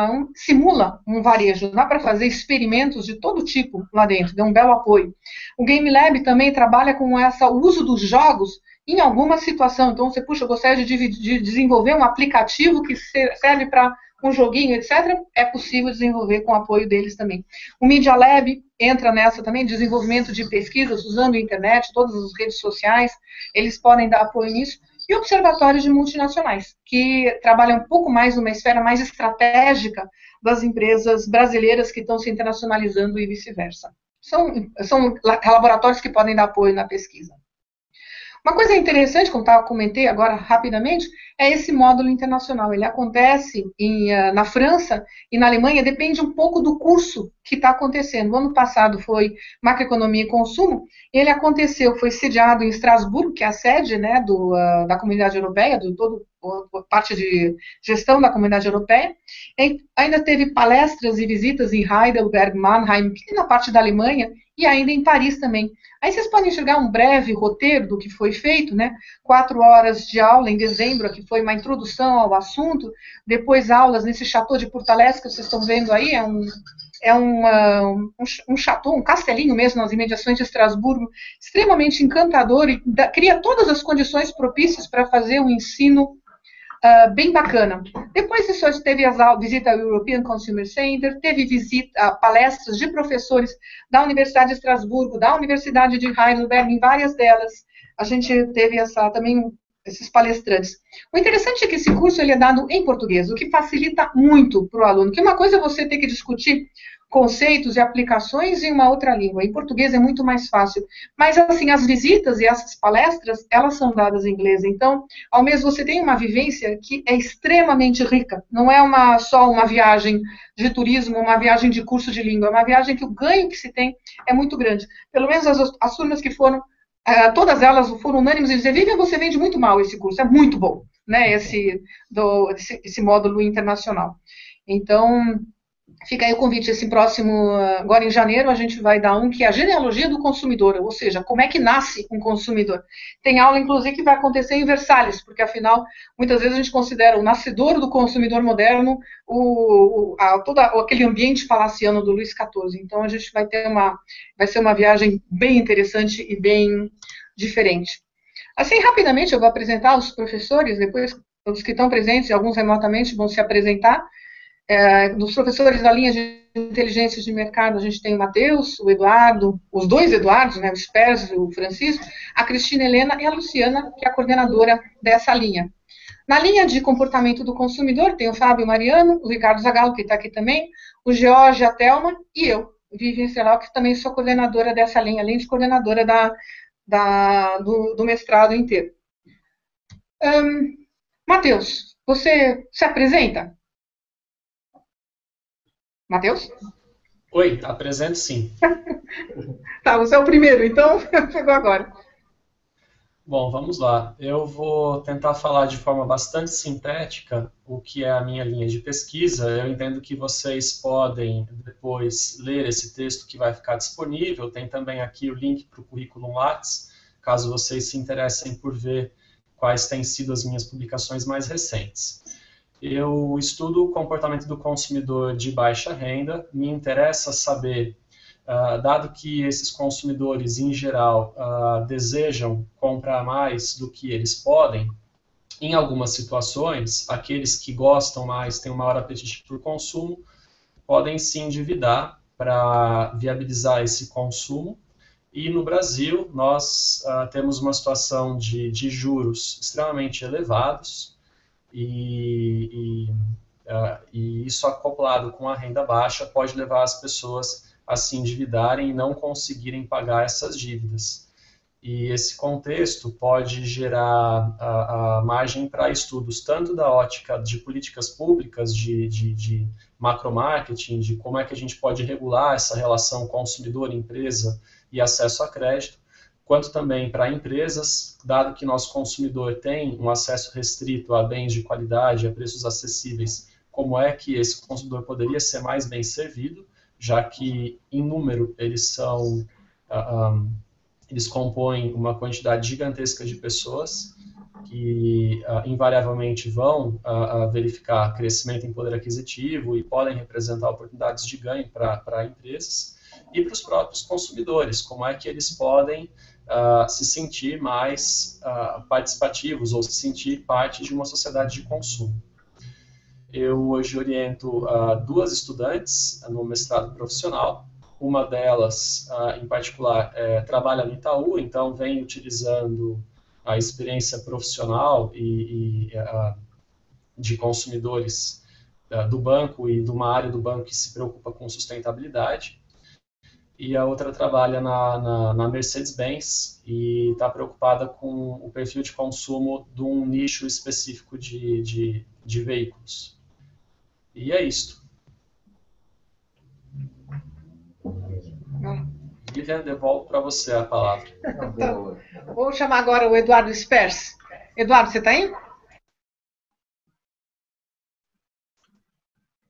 simula um varejo, dá para fazer experimentos de todo tipo lá dentro, dá um belo apoio. O Game Lab também trabalha com o uso dos jogos em alguma situação. Então, eu gostaria de desenvolver um aplicativo que serve para um joguinho, etc., é possível desenvolver com o apoio deles também. O Media Lab entra nessa também, desenvolvimento de pesquisas usando a internet, todas as redes sociais, eles podem dar apoio nisso. E observatórios de multinacionais, que trabalham um pouco mais numa esfera mais estratégica das empresas brasileiras que estão se internacionalizando e vice-versa. São laboratórios que podem dar apoio na pesquisa. Uma coisa interessante, como eu comentei agora rapidamente, é esse módulo internacional. Ele acontece na França e na Alemanha, depende um pouco do curso que está acontecendo. O ano passado foi Macroeconomia e Consumo, e ele foi sediado em Estrasburgo, que é a sede, né, da Comunidade Europeia, parte de gestão da Comunidade Europeia. E ainda teve palestras e visitas em Heidelberg, Mannheim, que na parte da Alemanha, e ainda em Paris também. Aí vocês podem enxergar um breve roteiro do que foi feito, né? 4 horas de aula em dezembro, que foi uma introdução ao assunto, depois aulas nesse Chateau de Pourtalès que vocês estão vendo aí, um chateau, um castelinho mesmo nas imediações de Estrasburgo, extremamente encantador e cria todas as condições propícias para fazer um ensino bem bacana. Depois disso, teve a visita ao European Consumer Center, teve palestras de professores da Universidade de Estrasburgo, da Universidade de Heidelberg, em várias delas. A gente teve também esses palestrantes. O interessante é que esse curso ele é dado em português, o que facilita muito para o aluno, que uma coisa é você ter que discutir conceitos e aplicações em uma outra língua. Em português é muito mais fácil. Mas, assim, as visitas e essas palestras, elas são dadas em inglês. Então, ao menos você tem uma vivência que é extremamente rica. Não é só uma viagem de turismo, uma viagem de curso de língua. É uma viagem que o ganho que se tem é muito grande. Pelo menos as turmas que foram, todas elas foram unânimes em dizer: Vivian, você vende muito mal esse curso, é muito bom, né? Esse módulo internacional. Então, fica aí o convite. Esse próximo, agora em janeiro, a gente vai dar que é a genealogia do consumidor, ou seja, como é que nasce um consumidor. Tem aula, inclusive, que vai acontecer em Versalhes, porque, afinal, muitas vezes a gente considera o nascedor do consumidor moderno todo aquele ambiente palaciano do Luís XIV. Então, a gente vai ser uma viagem bem interessante e bem diferente. Assim, rapidamente, eu vou apresentar os professores, depois os que estão presentes, e alguns remotamente vão se apresentar. Dos professores da linha de inteligência de mercado, a gente tem o Matheus, o Eduardo, os dois Eduardos, né, o Spers e o Francisco, a Cristina Helena e a Luciana, que é a coordenadora dessa linha. Na linha de comportamento do consumidor, tem o Fábio Mariano, o Ricardo Zagallo, que está aqui também, o George, a Thelma e eu, Vivian Celau, que também sou coordenadora dessa linha, além de coordenadora do mestrado inteiro. Matheus, você se apresenta? Matheus? Oi, apresento sim. Tá, você é o primeiro, então pegou agora. Bom, vamos lá. Eu vou tentar falar de forma bastante sintética o que é a minha linha de pesquisa. Eu entendo que vocês podem depois ler esse texto que vai ficar disponível. Tem também aqui o link para o currículo Lattes, caso vocês se interessem por ver quais têm sido as minhas publicações mais recentes. Eu estudo o comportamento do consumidor de baixa renda. Me interessa saber, dado que esses consumidores, em geral, desejam comprar mais do que eles podem, em algumas situações, aqueles que gostam mais, têm um maior apetite por consumo, podem se endividar para viabilizar esse consumo. E no Brasil, nós temos uma situação de juros extremamente elevados, e isso acoplado com a renda baixa pode levar as pessoas a se endividarem e não conseguirem pagar essas dívidas. E esse contexto pode gerar a margem para estudos tanto da ótica de políticas públicas, de macromarketing, de como é que a gente pode regular essa relação consumidor-empresa e acesso a crédito, quanto também para empresas, dado que nosso consumidor tem um acesso restrito a bens de qualidade, a preços acessíveis, como é que esse consumidor poderia ser mais bem servido, já que, em número, eles compõem uma quantidade gigantesca de pessoas que invariavelmente vão verificar crescimento em poder aquisitivo e podem representar oportunidades de ganho para empresas, e para os próprios consumidores, como é que eles podem se sentir mais participativos ou se sentir parte de uma sociedade de consumo. Eu hoje oriento 2 estudantes no mestrado profissional. Uma delas, em particular, trabalha no Itaú, então vem utilizando a experiência profissional e de consumidores do banco e de uma área do banco que se preocupa com sustentabilidade. E a outra trabalha na Mercedes-Benz e está preocupada com o perfil de consumo de um nicho específico de veículos. E é isto. Vivian, devolvo para você a palavra. Vou chamar agora o Eduardo Spers. Eduardo, você está aí?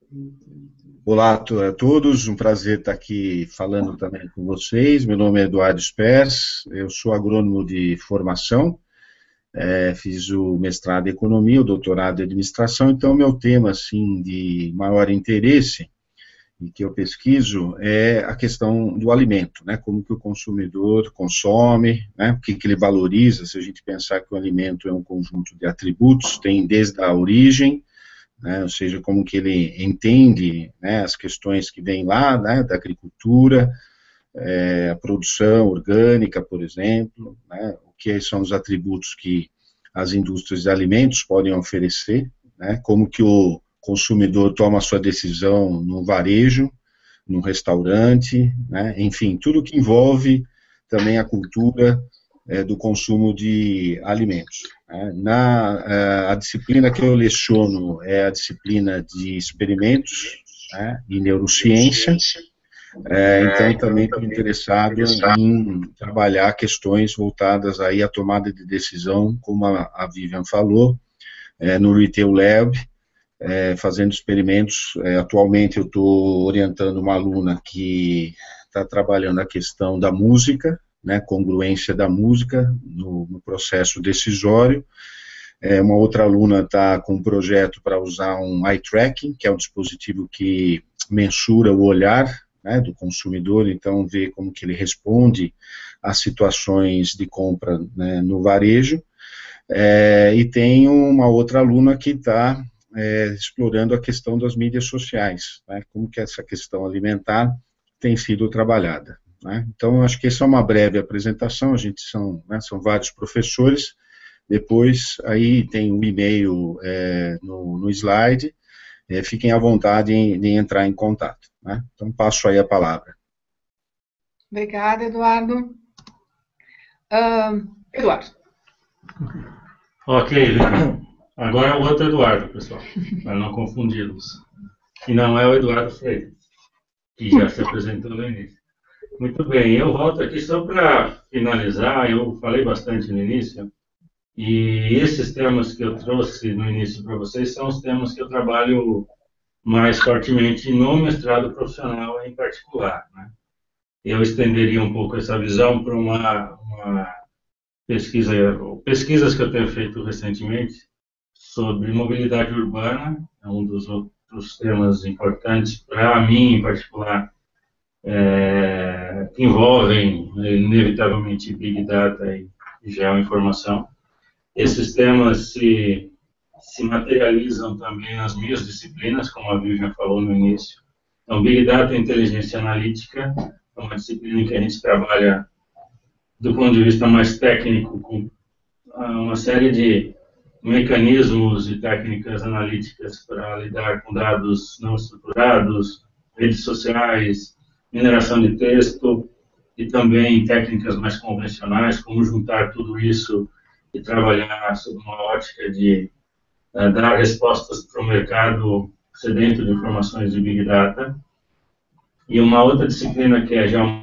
Olá a todos, um prazer estar aqui falando também com vocês. Meu nome é Eduardo Spers, eu sou agrônomo de formação, fiz o mestrado em economia, o doutorado em administração, então meu tema assim, de maior interesse e que eu pesquiso é a questão do alimento, né? Como que o consumidor consome, né? O que ele valoriza, se a gente pensar que o alimento é um conjunto de atributos, tem desde a origem, né? Ou seja, como que ele entende, né, as questões que vêm lá, né, da agricultura, a produção orgânica, por exemplo, né? O que são os atributos que as indústrias de alimentos podem oferecer, né? Como que o consumidor toma a sua decisão no varejo, no restaurante, né? Enfim, tudo que envolve também a cultura do consumo de alimentos. A disciplina que eu leciono é a disciplina de experimentos, né, e neurociência, então também estou interessado em trabalhar questões voltadas aí à tomada de decisão, como a Vivian falou, no Retail Lab, fazendo experimentos. Atualmente eu estou orientando uma aluna que está trabalhando a questão da música, né, congruência da música no processo decisório. Uma outra aluna está com um projeto para usar um eye tracking, que é um dispositivo que mensura o olhar, né, do consumidor, então vê como que ele responde às situações de compra, né, no varejo. E tem uma outra aluna que está explorando a questão das mídias sociais, né, como que essa questão alimentar tem sido trabalhada, né. Então, acho que essa é uma breve apresentação, a gente são vários professores, depois aí tem o e-mail no slide, fiquem à vontade de entrar em contato, né. Então, passo aí a palavra. Obrigada, Eduardo. Eduardo. Ok, Vivian. Agora é o outro Eduardo, pessoal, para não confundi-los. E não é o Eduardo Freitas, que já se apresentou no início. Muito bem, eu volto aqui só para finalizar. Eu falei bastante no início, e esses temas que eu trouxe no início para vocês são os temas que eu trabalho mais fortemente no mestrado profissional em particular, né? Eu estenderia um pouco essa visão para uma pesquisas que eu tenho feito recentemente sobre mobilidade urbana, é um dos outros temas importantes para mim em particular, que envolvem inevitavelmente Big Data e geoinformação. Esses temas se materializam também nas minhas disciplinas, como a Vivian falou no início. Então, Big Data e Inteligência Analítica é uma disciplina em que a gente trabalha do ponto de vista mais técnico, com uma série de mecanismos e técnicas analíticas para lidar com dados não estruturados, redes sociais, mineração de texto, e também técnicas mais convencionais, como juntar tudo isso e trabalhar sob uma ótica de dar respostas para o mercado sedento de informações de Big Data. E uma outra disciplina que é já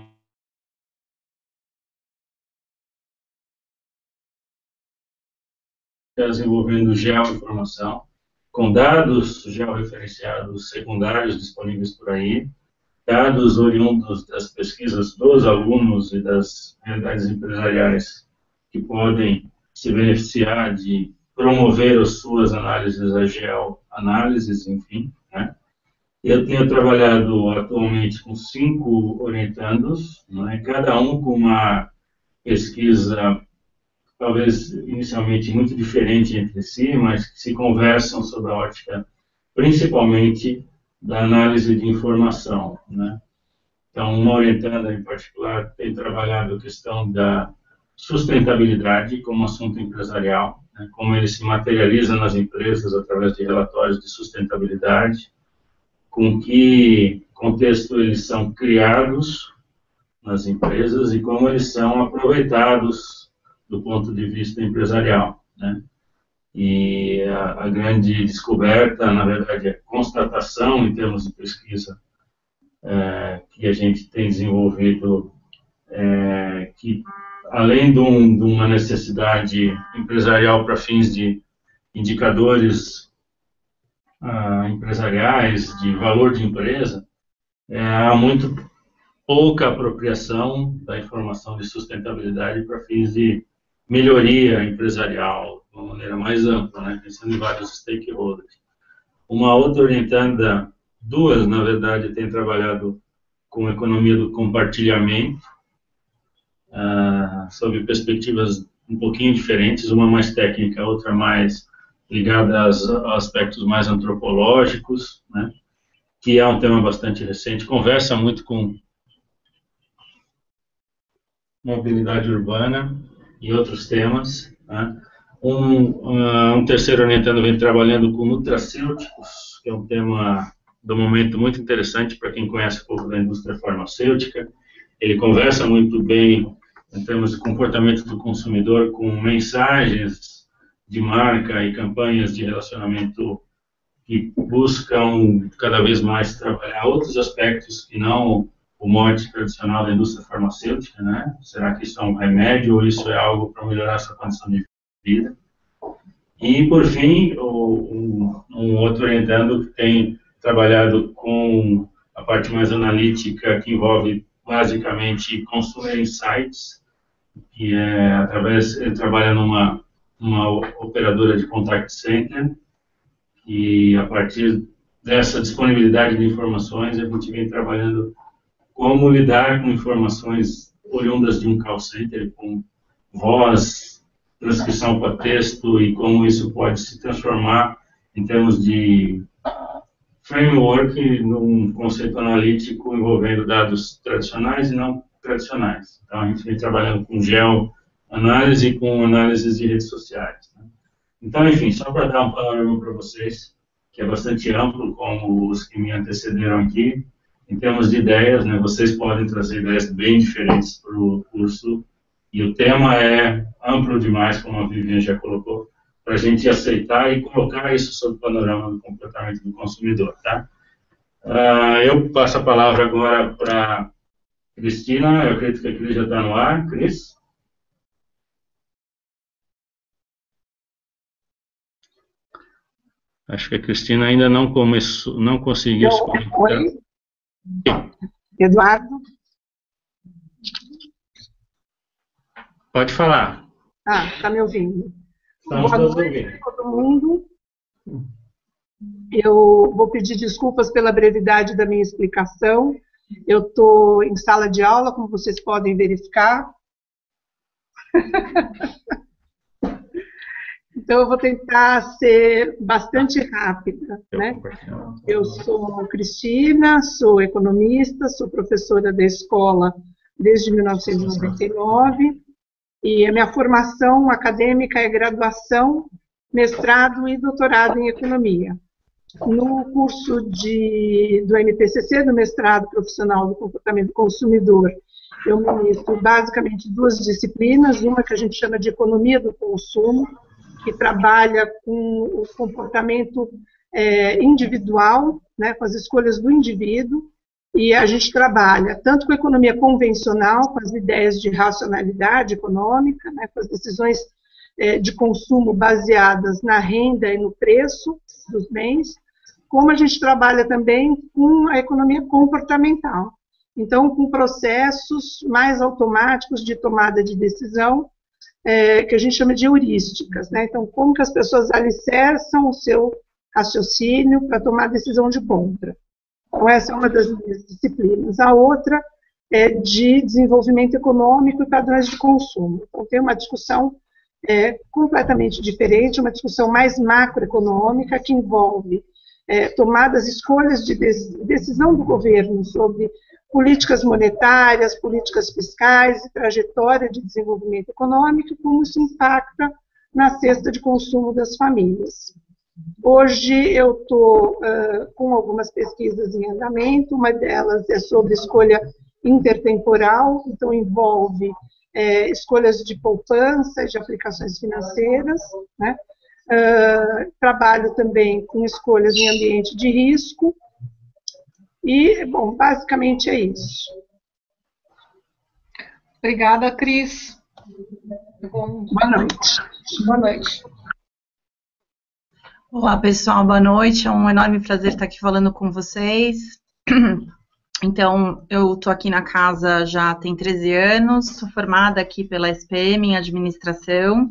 desenvolvendo geoinformação, com dados georreferenciados secundários disponíveis por aí, dados oriundos das pesquisas dos alunos e das realidades empresariais que podem se beneficiar de promover as suas análises, as geoanálises, enfim, né? Eu tenho trabalhado atualmente com 5 orientandos, né, cada um com uma pesquisa talvez inicialmente muito diferente entre si, mas que se conversam sobre a ótica principalmente da análise de informação, né? Então, uma orientanda em particular tem trabalhado a questão da sustentabilidade como assunto empresarial, né, como ele se materializa nas empresas através de relatórios de sustentabilidade, com que contexto eles são criados nas empresas e como eles são aproveitados do ponto de vista empresarial, né? E a grande descoberta, na verdade, é a constatação em termos de pesquisa que a gente tem desenvolvido, que além de uma necessidade empresarial para fins de indicadores empresariais, de valor de empresa, há muito pouca apropriação da informação de sustentabilidade para fins de melhoria empresarial, de uma maneira mais ampla, né, pensando em vários stakeholders. Uma outra orientanda, duas, na verdade, tem trabalhado com a economia do compartilhamento, sob perspectivas um pouquinho diferentes, uma mais técnica, a outra mais ligada a aspectos mais antropológicos, né, que é um tema bastante recente, conversa muito com mobilidade urbana e outros temas, né. Um terceiro orientando vem trabalhando com nutracêuticos, que é um tema do momento muito interessante para quem conhece um pouco da indústria farmacêutica. Ele conversa muito bem em termos de comportamento do consumidor com mensagens de marca e campanhas de relacionamento que buscam cada vez mais trabalhar outros aspectos que não o mote tradicional da indústria farmacêutica, né? Será que isso é um remédio ou isso é algo para melhorar a sua condição de vida? E, por fim, um outro orientando que tem trabalhado com a parte mais analítica, que envolve basicamente Consumer Insights, que é através, ele trabalha numa operadora de contact center, e a partir dessa disponibilidade de informações, a gente vem trabalhando como lidar com informações oriundas de um call center, com voz, transcrição para texto, e como isso pode se transformar em termos de framework num conceito analítico envolvendo dados tradicionais e não tradicionais. Então, a gente vem trabalhando com geoanálise e com análises de redes sociais, né? Então, enfim, só para dar um panorama para vocês, que é bastante amplo, como os que me antecederam aqui, em termos de ideias, né, vocês podem trazer ideias bem diferentes para o curso, e o tema é amplo demais, como a Vivian já colocou, para a gente aceitar e colocar isso sob o panorama do comportamento do consumidor, tá? Eu passo a palavra agora para Cristina. Eu acredito que a Cris já está no ar. Cris? Acho que a Cristina ainda não começou, não conseguiu se conectar. Oi? Eduardo? Pode falar. Está me ouvindo? Estamos Boa todos noite ouvindo. a todo mundo. Eu vou pedir desculpas pela brevidade da minha explicação. Eu estou em sala de aula, como vocês podem verificar. Então, eu vou tentar ser bastante rápida, né? Eu sou Cristina, sou economista, sou professora da escola desde 1999, e a minha formação acadêmica é graduação, mestrado e doutorado em economia. No curso do MPCC, do mestrado profissional do comportamento do consumidor, eu ministro basicamente duas disciplinas, uma que a gente chama de economia do consumo, que trabalha com o comportamento individual, né, com as escolhas do indivíduo, e a gente trabalha tanto com a economia convencional, com as ideias de racionalidade econômica, né, com as decisões de consumo baseadas na renda e no preço dos bens, como a gente trabalha também com a economia comportamental. Então, com processos mais automáticos de tomada de decisão, que a gente chama de heurísticas, né? Então, como que as pessoas alicerçam o seu raciocínio para tomar decisão de compra. Então, essa é uma das minhas disciplinas. A outra é de desenvolvimento econômico e padrões de consumo. Então, tem uma discussão completamente diferente, uma discussão mais macroeconômica, que envolve tomadas, escolhas de decisão do governo sobre políticas monetárias, políticas fiscais e trajetória de desenvolvimento econômico, e como isso impacta na cesta de consumo das famílias. Hoje eu estou com algumas pesquisas em andamento, uma delas é sobre escolha intertemporal, então envolve escolhas de poupança, de aplicações financeiras, né? Trabalho também com escolhas em ambiente de risco, e, bom, basicamente é isso. Obrigada, Cris. Boa noite. Boa noite. Olá, pessoal, boa noite. É um enorme prazer estar aqui falando com vocês. Então, eu estou aqui na casa já tem 13 anos, sou formada aqui pela SPM em administração,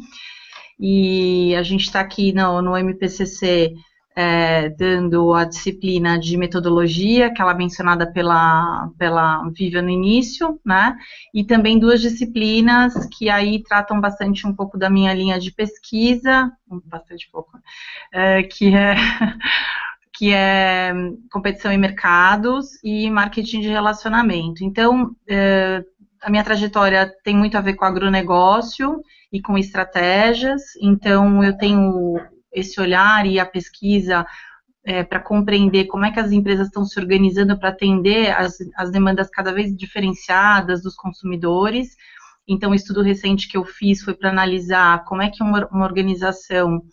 e a gente está aqui no MPCC dando a disciplina de metodologia, aquela mencionada pela Vivian no início, né? E também duas disciplinas que aí tratam bastante um pouco da minha linha de pesquisa, bastante pouco, que é que é competição em mercados e marketing de relacionamento. Então, a minha trajetória tem muito a ver com agronegócio e com estratégias, então eu tenho esse olhar e a pesquisa para compreender como é que as empresas estão se organizando para atender as demandas cada vez diferenciadas dos consumidores. Então, o estudo recente que eu fiz foi para analisar como é que uma organização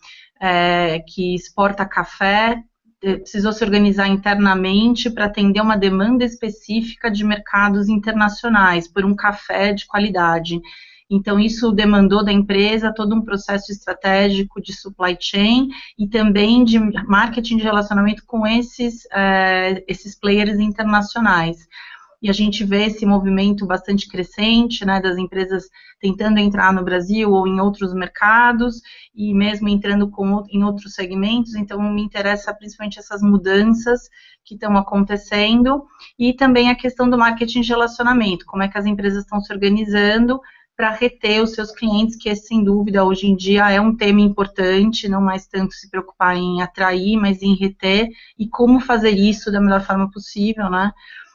que exporta café precisou se organizar internamente para atender uma demanda específica de mercados internacionais por um café de qualidade. Então, isso demandou da empresa todo um processo estratégico de supply chain e também de marketing de relacionamento com esses players internacionais. E a gente vê esse movimento bastante crescente, né, das empresas tentando entrar no Brasil ou em outros mercados, e mesmo entrando em outros segmentos. Então, me interessa principalmente essas mudanças que estão acontecendo, e também a questão do marketing de relacionamento, como é que as empresas estão se organizando para reter os seus clientes, que sem dúvida hoje em dia é um tema importante, não mais tanto se preocupar em atrair, mas em reter, e como fazer isso da melhor forma possível, né?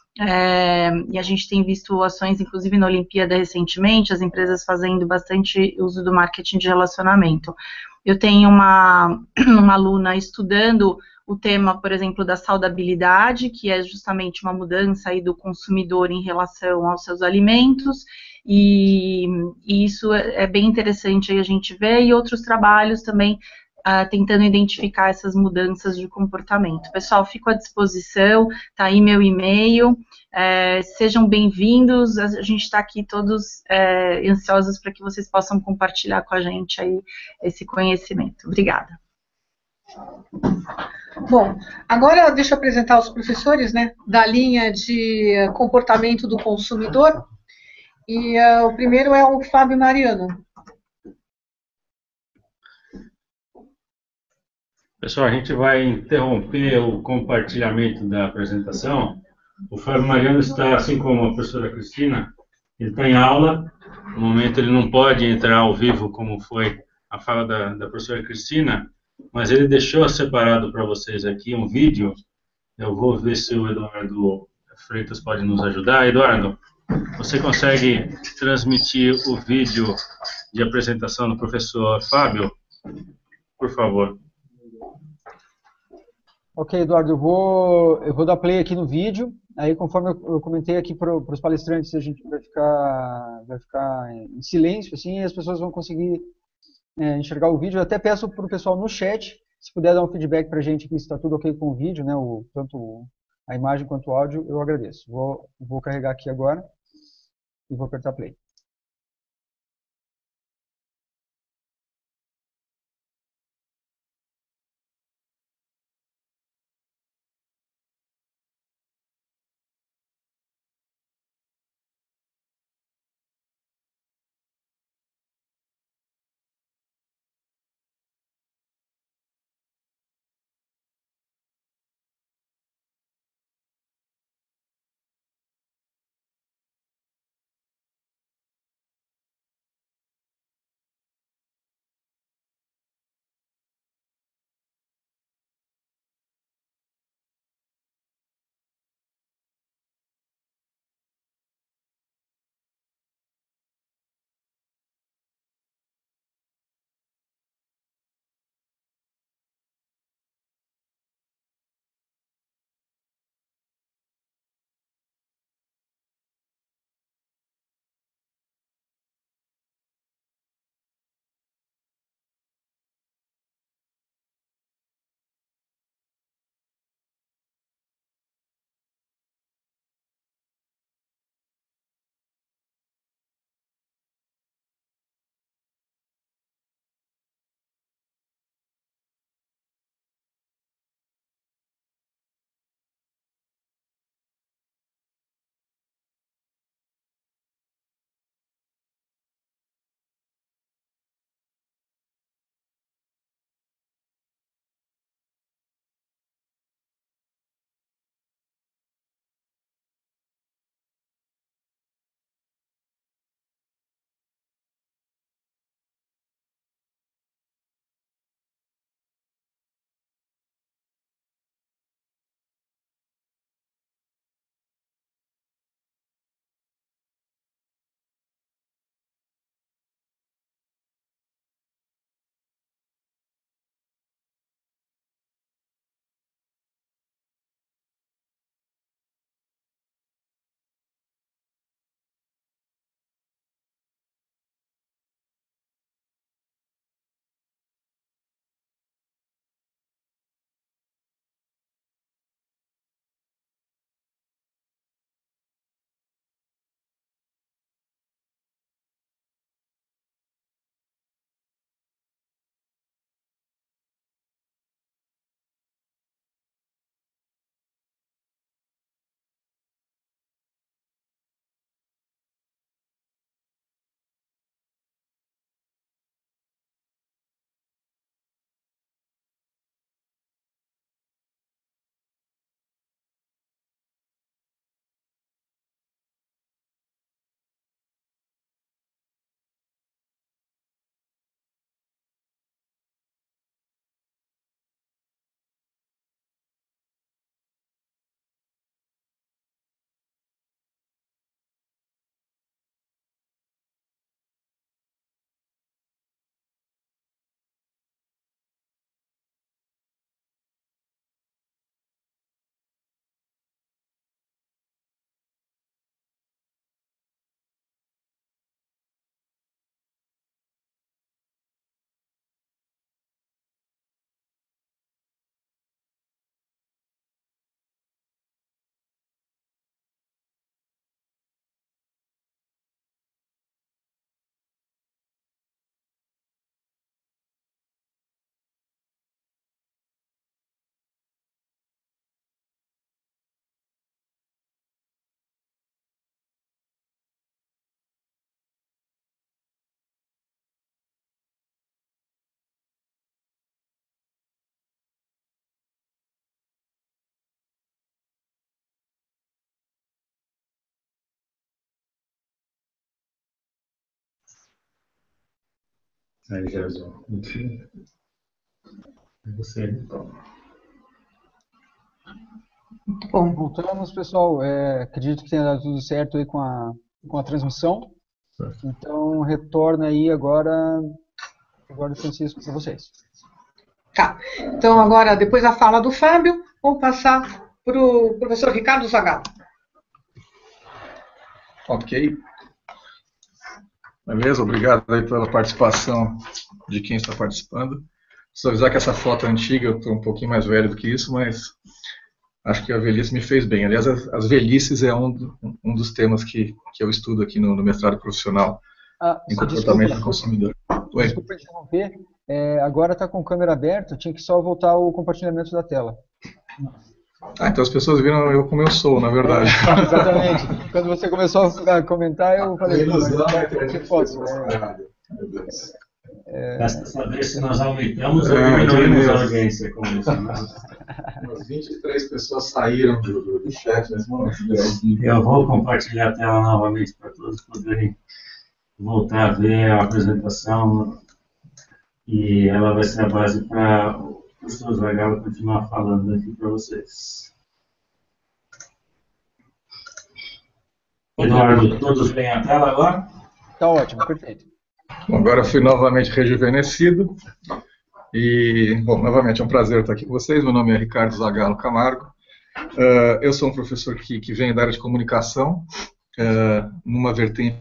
E a gente tem visto ações, inclusive na Olimpíada recentemente, as empresas fazendo bastante uso do marketing de relacionamento. Eu tenho uma aluna estudando o tema, por exemplo, da saudabilidade, que é justamente uma mudança aí do consumidor em relação aos seus alimentos, e isso é bem interessante aí a gente ver, e outros trabalhos também tentando identificar essas mudanças de comportamento. Pessoal, fico à disposição, tá aí meu e-mail, sejam bem-vindos, a gente está aqui todos ansiosos para que vocês possam compartilhar com a gente aí esse conhecimento. Obrigada. Bom, agora deixa eu apresentar os professores, né, da linha de comportamento do consumidor, e o primeiro é o Fábio Mariano. Pessoal, a gente vai interromper o compartilhamento da apresentação. O Fábio Mariano está, assim como a professora Cristina, ele está em aula. No momento ele não pode entrar ao vivo, como foi a fala da professora Cristina, mas ele deixou separado para vocês aqui um vídeo. Eu vou ver se o Eduardo Freitas pode nos ajudar. Eduardo, você consegue transmitir o vídeo de apresentação do professor Fábio? Por favor. Ok, Eduardo, eu vou dar play aqui no vídeo. Aí, conforme eu comentei aqui para os palestrantes, a gente vai ficar em silêncio, assim, e as pessoas vão conseguir enxergar o vídeo. Eu até peço para o pessoal no chat, se puder dar um feedback para a gente aqui, se está tudo ok com o vídeo, né, tanto a imagem quanto o áudio, eu agradeço. Vou carregar aqui agora e vou apertar play. Aí, Gerson. Você, então. Muito bom. Voltamos, pessoal. Acredito que tenha dado tudo certo aí com a transmissão. Então, retorna aí agora, Francisco, para vocês. Tá. Então, agora, depois da fala do Fábio, vou passar para o professor Ricardo Zagalo. Ok. Beleza, obrigado aí pela participação de quem está participando. Só avisar que essa foto é antiga, eu estou um pouquinho mais velho do que isso, mas acho que a velhice me fez bem. Aliás, as velhices é um dos temas que eu estudo aqui no mestrado profissional em comportamento do consumidor. Desculpa interromper, agora está com câmera aberta, tinha que só voltar o compartilhamento da tela. Então as pessoas viram eu como eu sou, na verdade. Exatamente. Quando você começou a comentar, eu falei... Basta saber se nós aumentamos ou diminuímos a audiência com isso. Umas 23 pessoas saíram do chat nesse momento. Eu vou compartilhar a tela novamente para todos poderem voltar a ver a apresentação e ela vai ser a base para o professor Zagalo continuar falando aqui para vocês. Eduardo, todos veem a tela agora? Está ótimo, perfeito. Bom, agora fui novamente rejuvenescido e, bom, novamente é um prazer estar aqui com vocês. Meu nome é Ricardo Zagalo Camargo. Eu sou um professor que vem da área de comunicação, numa vertente,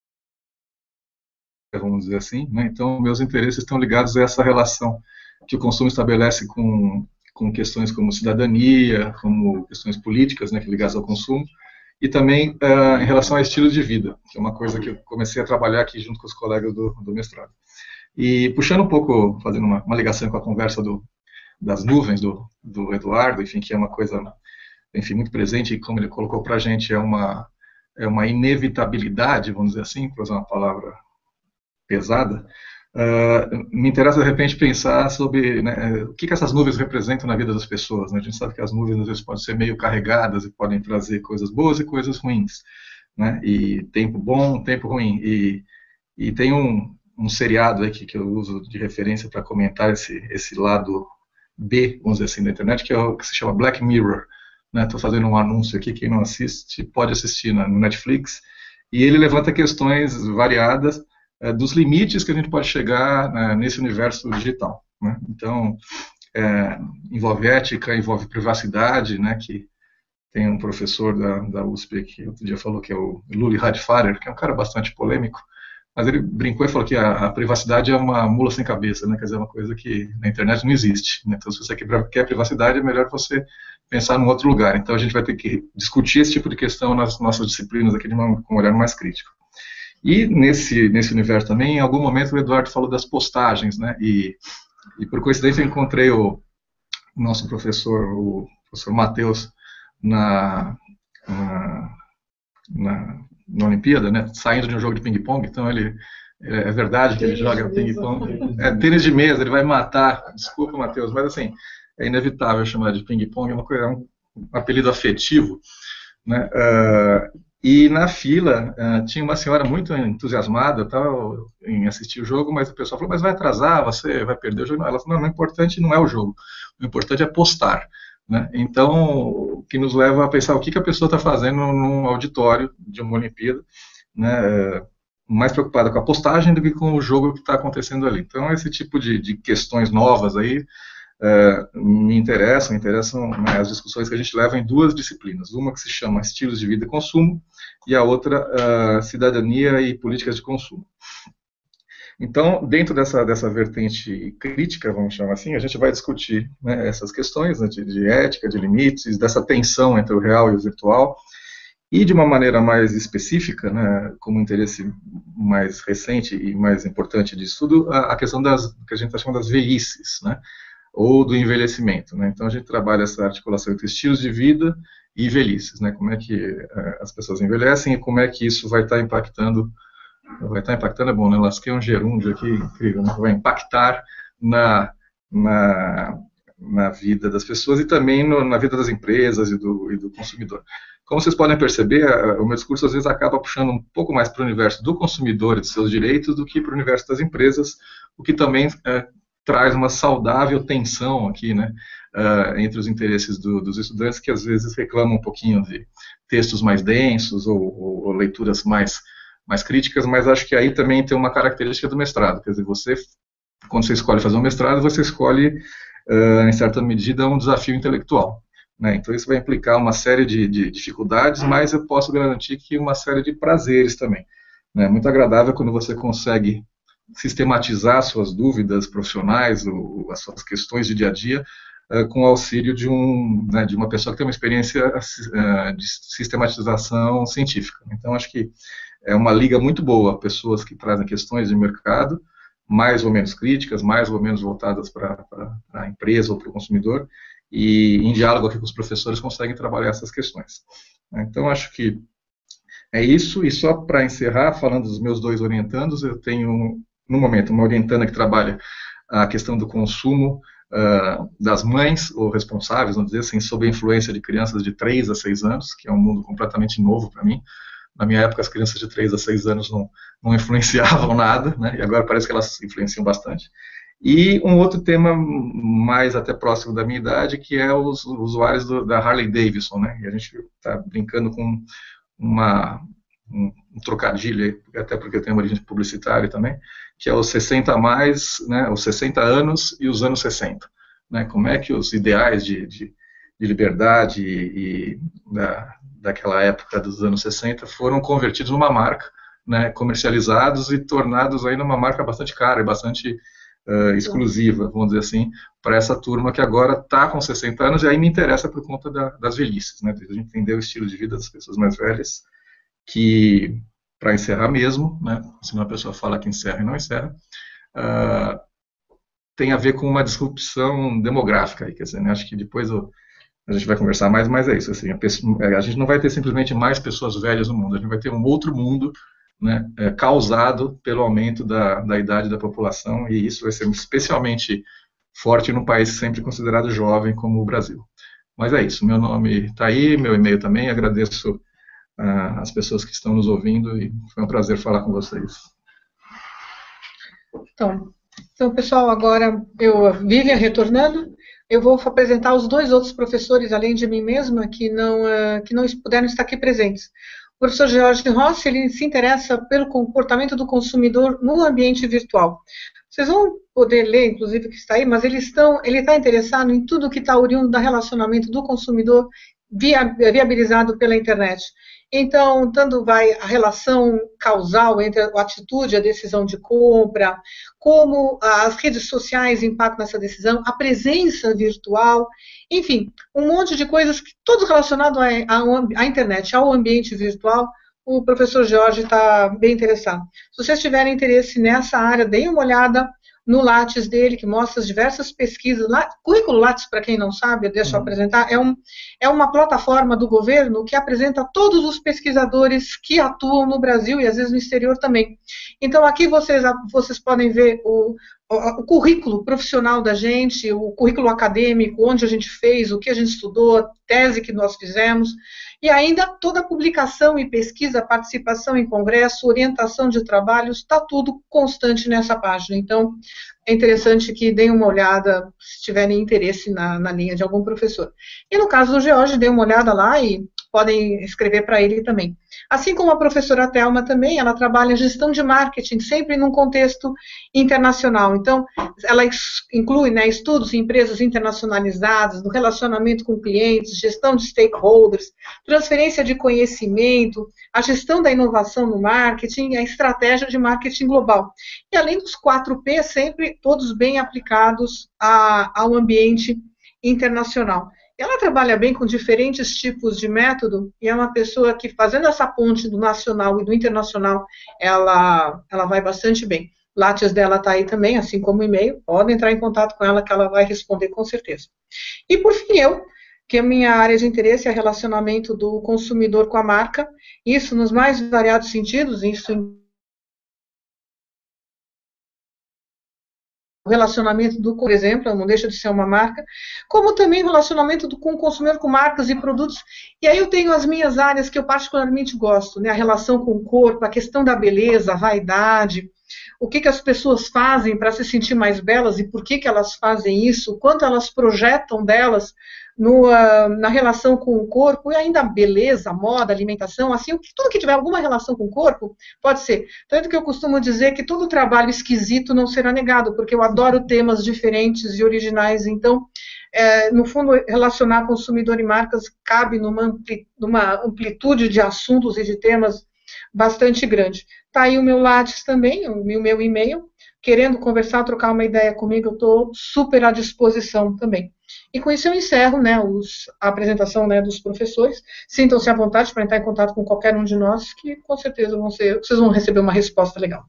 vamos dizer assim, né? Então meus interesses estão ligados a essa relação que o consumo estabelece com questões como cidadania, como questões políticas, né, ligadas ao consumo, e também em relação a estilo de vida, que é uma coisa que eu comecei a trabalhar aqui junto com os colegas do mestrado. E puxando um pouco, fazendo uma ligação com a conversa das nuvens do Eduardo, enfim, que é uma coisa, enfim, muito presente, e como ele colocou para a gente, é uma inevitabilidade, vamos dizer assim, para usar uma palavra pesada. Me interessa, de repente, pensar sobre, né, o que essas nuvens representam na vida das pessoas, né? A gente sabe que as nuvens, às vezes, podem ser meio carregadas e podem trazer coisas boas e coisas ruins, né? E tempo bom, tempo ruim. E tem um seriado aqui que eu uso de referência para comentar esse lado B, vamos dizer assim, da internet, que se chama Black Mirror. Estou fazendo um anúncio aqui, quem não assiste pode assistir no Netflix, e ele levanta questões variadas dos limites que a gente pode chegar nesse universo digital, né? Então, envolve ética, envolve privacidade, né, que tem um professor da USP que outro dia falou, que é o Luli Radfarer, que é um cara bastante polêmico, mas ele brincou e falou que a privacidade é uma mula sem cabeça, né, quer dizer, uma coisa que na internet não existe, né? Então, se você quer privacidade, é melhor você pensar num outro lugar. Então, a gente vai ter que discutir esse tipo de questão nas nossas disciplinas aqui com um olhar mais crítico. E nesse universo também, em algum momento o Eduardo falou das postagens, né? E por coincidência eu encontrei o nosso professor, o professor Matheus, na Olimpíada, né? Saindo de um jogo de ping-pong. Então é verdade que ele joga ping-pong. É tênis de mesa, ele vai matar. Desculpa, Matheus, mas assim, é inevitável chamar de ping-pong, é um apelido afetivo, né? E na fila tinha uma senhora muito entusiasmada em assistir o jogo, mas o pessoal falou, mas vai atrasar, você vai perder o jogo. Ela falou, não, o importante não é o jogo, o importante é postar, né? Então, o que nos leva a pensar o que a pessoa está fazendo num auditório de uma Olimpíada, né? Mais preocupada com a postagem do que com o jogo que está acontecendo ali. Então, esse tipo de questões novas aí me interessam, né, as discussões que a gente leva em duas disciplinas, uma que se chama Estilos de Vida e Consumo, e a outra Cidadania e Políticas de Consumo. Então, dentro dessa vertente crítica, vamos chamar assim, a gente vai discutir, né, essas questões, né, de ética, de limites, dessa tensão entre o real e o virtual, e de uma maneira mais específica, né, como interesse mais recente e mais importante de estudo, a questão que a gente está chamando das velhices, né, ou do envelhecimento, né? Então a gente trabalha essa articulação entre estilos de vida e velhices, né? Como é que as pessoas envelhecem e como é que isso vai estar impactando é bom, né? Lasquei um gerúndio aqui, incrível, né? Vai impactar na vida das pessoas e também na vida das empresas e do consumidor. como vocês podem perceber, o meu discurso às vezes acaba puxando um pouco mais para o universo do consumidor e de seus direitos do que para o universo das empresas, o que também traz uma saudável tensão aqui, né, entre os interesses dos estudantes, que às vezes reclamam um pouquinho de textos mais densos ou leituras mais críticas, mas acho que aí também tem uma característica do mestrado, quer dizer, quando você escolhe fazer um mestrado, você escolhe, em certa medida, um desafio intelectual, né? Então isso vai implicar uma série de dificuldades, mas eu posso garantir que uma série de prazeres também, né? É muito agradável quando você consegue sistematizar suas dúvidas profissionais, ou as suas questões de dia a dia, com o auxílio de uma pessoa que tem uma experiência de sistematização científica. Então acho que é uma liga muito boa, pessoas que trazem questões de mercado, mais ou menos críticas, mais ou menos voltadas para a empresa ou para o consumidor, e em diálogo aqui com os professores conseguem trabalhar essas questões. Então, acho que é isso, e só para encerrar, falando dos meus 2 orientandos, eu tenho, no momento, uma orientanda que trabalha a questão do consumo das mães, ou responsáveis, vamos dizer assim, sob a influência de crianças de 3 a 6 anos, que é um mundo completamente novo para mim. Na minha época, as crianças de 3 a 6 anos não influenciavam nada, né? E agora parece que elas influenciam bastante. E um outro tema mais até próximo da minha idade, que é os usuários da Harley Davidson, né? E a gente está brincando com um trocadilho, até porque eu tenho uma origem publicitária também, que é os 60 a mais, né? Os 60 anos e os anos 60. Né? Como é que os ideais de liberdade e daquela época dos anos 60 foram convertidos numa marca, né, comercializados e tornados aí numa marca bastante cara e bastante exclusiva, vamos dizer assim, para essa turma que agora está com 60 anos, e aí me interessa por conta das velhices, né, de a gente entender o estilo de vida das pessoas mais velhas, que, para encerrar mesmo, né, se uma pessoa fala que encerra e não encerra, tem a ver com uma disrupção demográfica, aí, quer dizer, né, acho que depois a gente vai conversar mais, mas é isso, assim, a gente não vai ter simplesmente mais pessoas velhas no mundo, a gente vai ter um outro mundo, né, causado pelo aumento da idade da população, e isso vai ser especialmente forte num país sempre considerado jovem como o Brasil. Mas é isso, meu nome está aí, meu e-mail também, agradeço as pessoas que estão nos ouvindo, e foi um prazer falar com vocês. Então pessoal, agora Vivian retornando, eu vou apresentar os 2 outros professores, além de mim mesma, que não puderam estar aqui presentes. O professor Jorge Rossi, ele se interessa pelo comportamento do consumidor no ambiente virtual. Vocês vão poder ler, inclusive, o que está aí, mas ele está interessado em tudo que está oriundo do relacionamento do consumidor viabilizado pela internet. Então, tanto vai a relação causal entre a atitude e a decisão de compra, como as redes sociais impactam nessa decisão, a presença virtual, enfim, um monte de coisas, tudo relacionado à internet, ao ambiente virtual. O professor Jorge está bem interessado. Se vocês tiverem interesse nessa área, deem uma olhada no Lattes dele, que mostra as diversas pesquisas. Currículo Lattes, para quem não sabe, deixa eu apresentar, é uma plataforma do governo que apresenta todos os pesquisadores que atuam no Brasil e às vezes no exterior também. Então aqui vocês podem ver o currículo profissional da gente, o currículo acadêmico, onde a gente fez, o que a gente estudou, a tese que nós fizemos, e ainda toda a publicação e pesquisa, participação em congresso, orientação de trabalhos, está tudo constante nessa página. Então, é interessante que deem uma olhada, se tiverem interesse na linha de algum professor. E no caso do George, deem uma olhada lá e podem escrever para ele também. Assim como a professora Thelma também, ela trabalha gestão de marketing, sempre num contexto internacional. Então, ela inclui, né, estudos em empresas internacionalizadas, no relacionamento com clientes, gestão de stakeholders, transferência de conhecimento, a gestão da inovação no marketing, a estratégia de marketing global. E além dos 4P, sempre todos bem aplicados ao ambiente internacional. Ela trabalha bem com diferentes tipos de método, e é uma pessoa que, fazendo essa ponte do nacional e do internacional, ela vai bastante bem. O Lattes dela está aí também, assim como o e-mail, podem entrar em contato com ela que ela vai responder com certeza. E por fim que a minha área de interesse é relacionamento do consumidor com a marca, isso nos mais variados sentidos, isso relacionamento do, por exemplo, não deixa de ser uma marca, como também o relacionamento com o consumidor com marcas e produtos. E aí eu tenho as minhas áreas que eu particularmente gosto, né? A relação com o corpo, a questão da beleza, a vaidade, o que as pessoas fazem para se sentir mais belas e por que elas fazem isso, o quanto elas projetam delas na relação com o corpo, e ainda a beleza, a moda, a alimentação, assim, tudo que tiver alguma relação com o corpo, pode ser. Tanto que eu costumo dizer que todo trabalho esquisito não será negado, porque eu adoro temas diferentes e originais, então, no fundo, relacionar consumidor e marcas cabe numa amplitude de assuntos e de temas bastante grande. Está aí o meu Lattes também, o meu e-mail, querendo conversar, trocar uma ideia comigo, eu estou super à disposição também. E com isso eu encerro, né, a apresentação, né, dos professores. Sintam-se à vontade para entrar em contato com qualquer um de nós, que com certeza vocês vão receber uma resposta legal.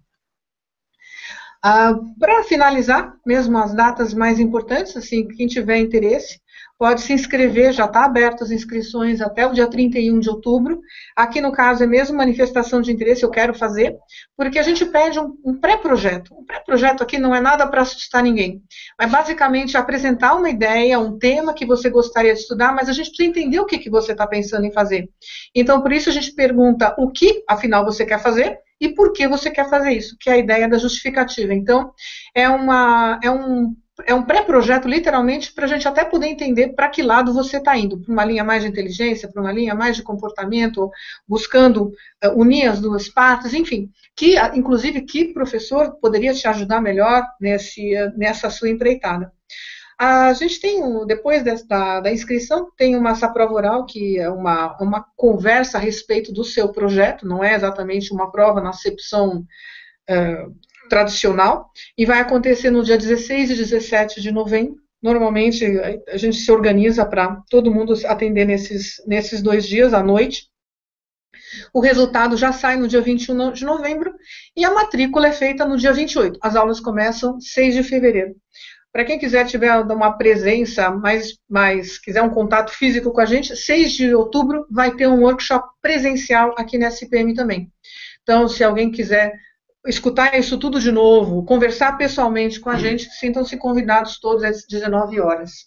Para finalizar, mesmo as datas mais importantes, assim, quem tiver interesse, pode se inscrever, já está aberto as inscrições até o dia 31 de outubro. Aqui, no caso, é mesmo manifestação de interesse, eu quero fazer, porque a gente pede um pré-projeto. Um pré-projeto aqui não é nada para assustar ninguém, mas basicamente apresentar uma ideia, um tema que você gostaria de estudar, mas a gente precisa entender o que você está pensando em fazer. Então, por isso a gente pergunta o que, afinal, você quer fazer, e por que você quer fazer isso, que é a ideia da justificativa. Então, é um pré-projeto, literalmente, para a gente até poder entender para que lado você está indo, para uma linha mais de inteligência, para uma linha mais de comportamento, buscando unir as duas partes, enfim, inclusive, que professor poderia te ajudar melhor nessa sua empreitada. A gente tem, depois da inscrição, tem essa prova oral, que é uma conversa a respeito do seu projeto, não é exatamente uma prova na acepção tradicional, e vai acontecer no dia 16 e 17 de novembro. Normalmente, a gente se organiza para todo mundo atender nesses 2 dias, à noite. O resultado já sai no dia 21 de novembro, e a matrícula é feita no dia 28. As aulas começam 6 de fevereiro. Para quem quiser tiver uma presença, quiser um contato físico com a gente, 6 de outubro vai ter um workshop presencial aqui na SPM também. Então, se alguém quiser escutar isso tudo de novo, conversar pessoalmente com a gente, sintam-se convidados todos às 19 horas.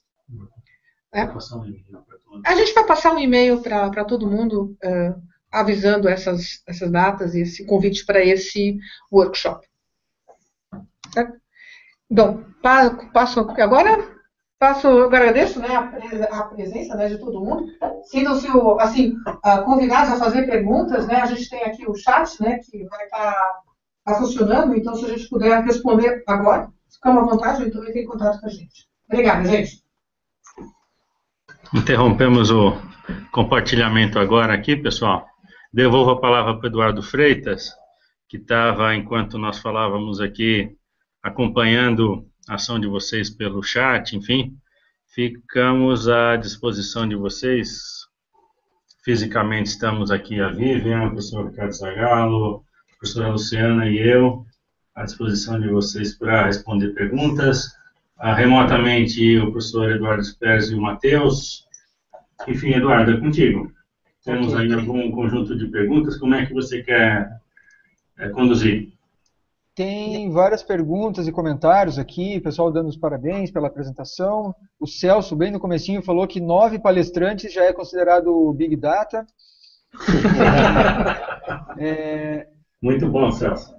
A gente vai passar um e-mail para todo mundo, avisando essas datas e esse convite para esse workshop. Certo? Então, eu agradeço, né, a presença, né, de todo mundo. Sintam-se assim, convidados a fazer perguntas, né? A gente tem aqui o chat, né, que vai estar funcionando, então se a gente puder responder agora, ficamos à vontade, então entre em contato com a gente. Obrigada, gente. Interrompemos o compartilhamento agora aqui, pessoal. Devolvo a palavra para o Eduardo Freitas, que estava, enquanto nós falávamos aqui, acompanhando a ação de vocês pelo chat, enfim, ficamos à disposição de vocês. Fisicamente estamos aqui a Vivian, o professor Ricardo Zagalo, a professora Luciana e eu, à disposição de vocês para responder perguntas. Remotamente, o professor Eduardo Spers e o Matheus. Enfim, Eduardo, é contigo. Temos aí algum conjunto de perguntas, como é que você quer conduzir? Tem várias perguntas e comentários aqui, o pessoal dando os parabéns pela apresentação. O Celso, bem no comecinho, falou que 9 palestrantes já é considerado Big Data. Muito bom, Celso.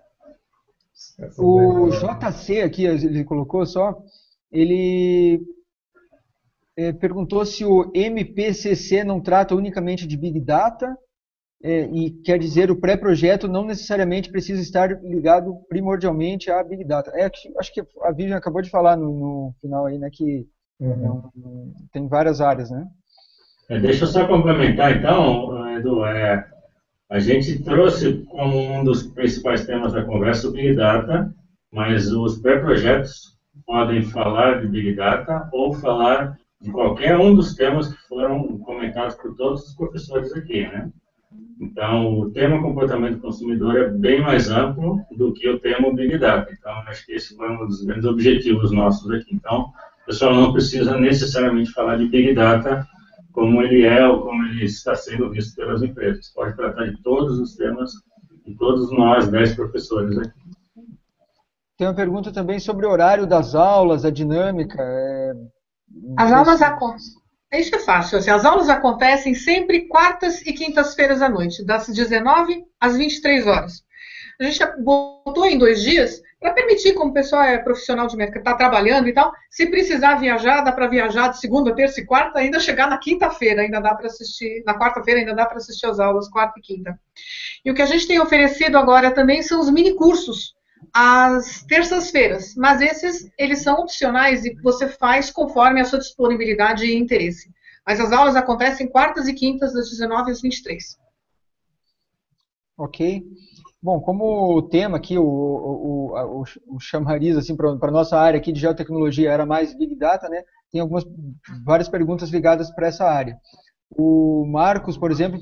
O JC aqui, ele colocou só, ele perguntou se o MPCC não trata unicamente de Big Data, e quer dizer, o pré-projeto não necessariamente precisa estar ligado primordialmente a Big Data. Acho que a Vivian acabou de falar no final aí, né, que tem várias áreas, né? Deixa eu só complementar, então, Edu. A gente trouxe como um dos principais temas da conversa o Big Data, mas os pré-projetos podem falar de Big Data ou falar de qualquer um dos temas que foram comentados por todos os professores aqui, né? Então, o tema comportamento do consumidor é bem mais amplo do que o tema Big Data. Então, acho que esse foi um dos grandes objetivos nossos aqui. Então, o pessoal não precisa necessariamente falar de Big Data como ele é ou como ele está sendo visto pelas empresas. Pode tratar de todos os temas de todos nós, 10 professores aqui. Tem uma pergunta também sobre o horário das aulas, a dinâmica. As aulas acontecem. Isso é fácil. Assim, as aulas acontecem sempre quartas e quintas-feiras à noite, das 19 às 23 horas. A gente botou em 2 dias para permitir, como o pessoal é profissional de mercado, está trabalhando e tal, se precisar viajar, dá para viajar de segunda, terça e quarta, ainda chegar na quinta-feira, ainda dá para assistir, na quarta-feira ainda dá para assistir as aulas, quarta e quinta. E o que a gente tem oferecido agora também são os mini cursos, às terças-feiras, mas eles são opcionais e você faz conforme a sua disponibilidade e interesse. Mas as aulas acontecem quartas e quintas, das 19 às 23. Ok. Bom, como o tema aqui, o chamariz assim, para a nossa área aqui de geotecnologia era mais Big Data, né? Tem várias perguntas ligadas para essa área. O Marcos, por exemplo,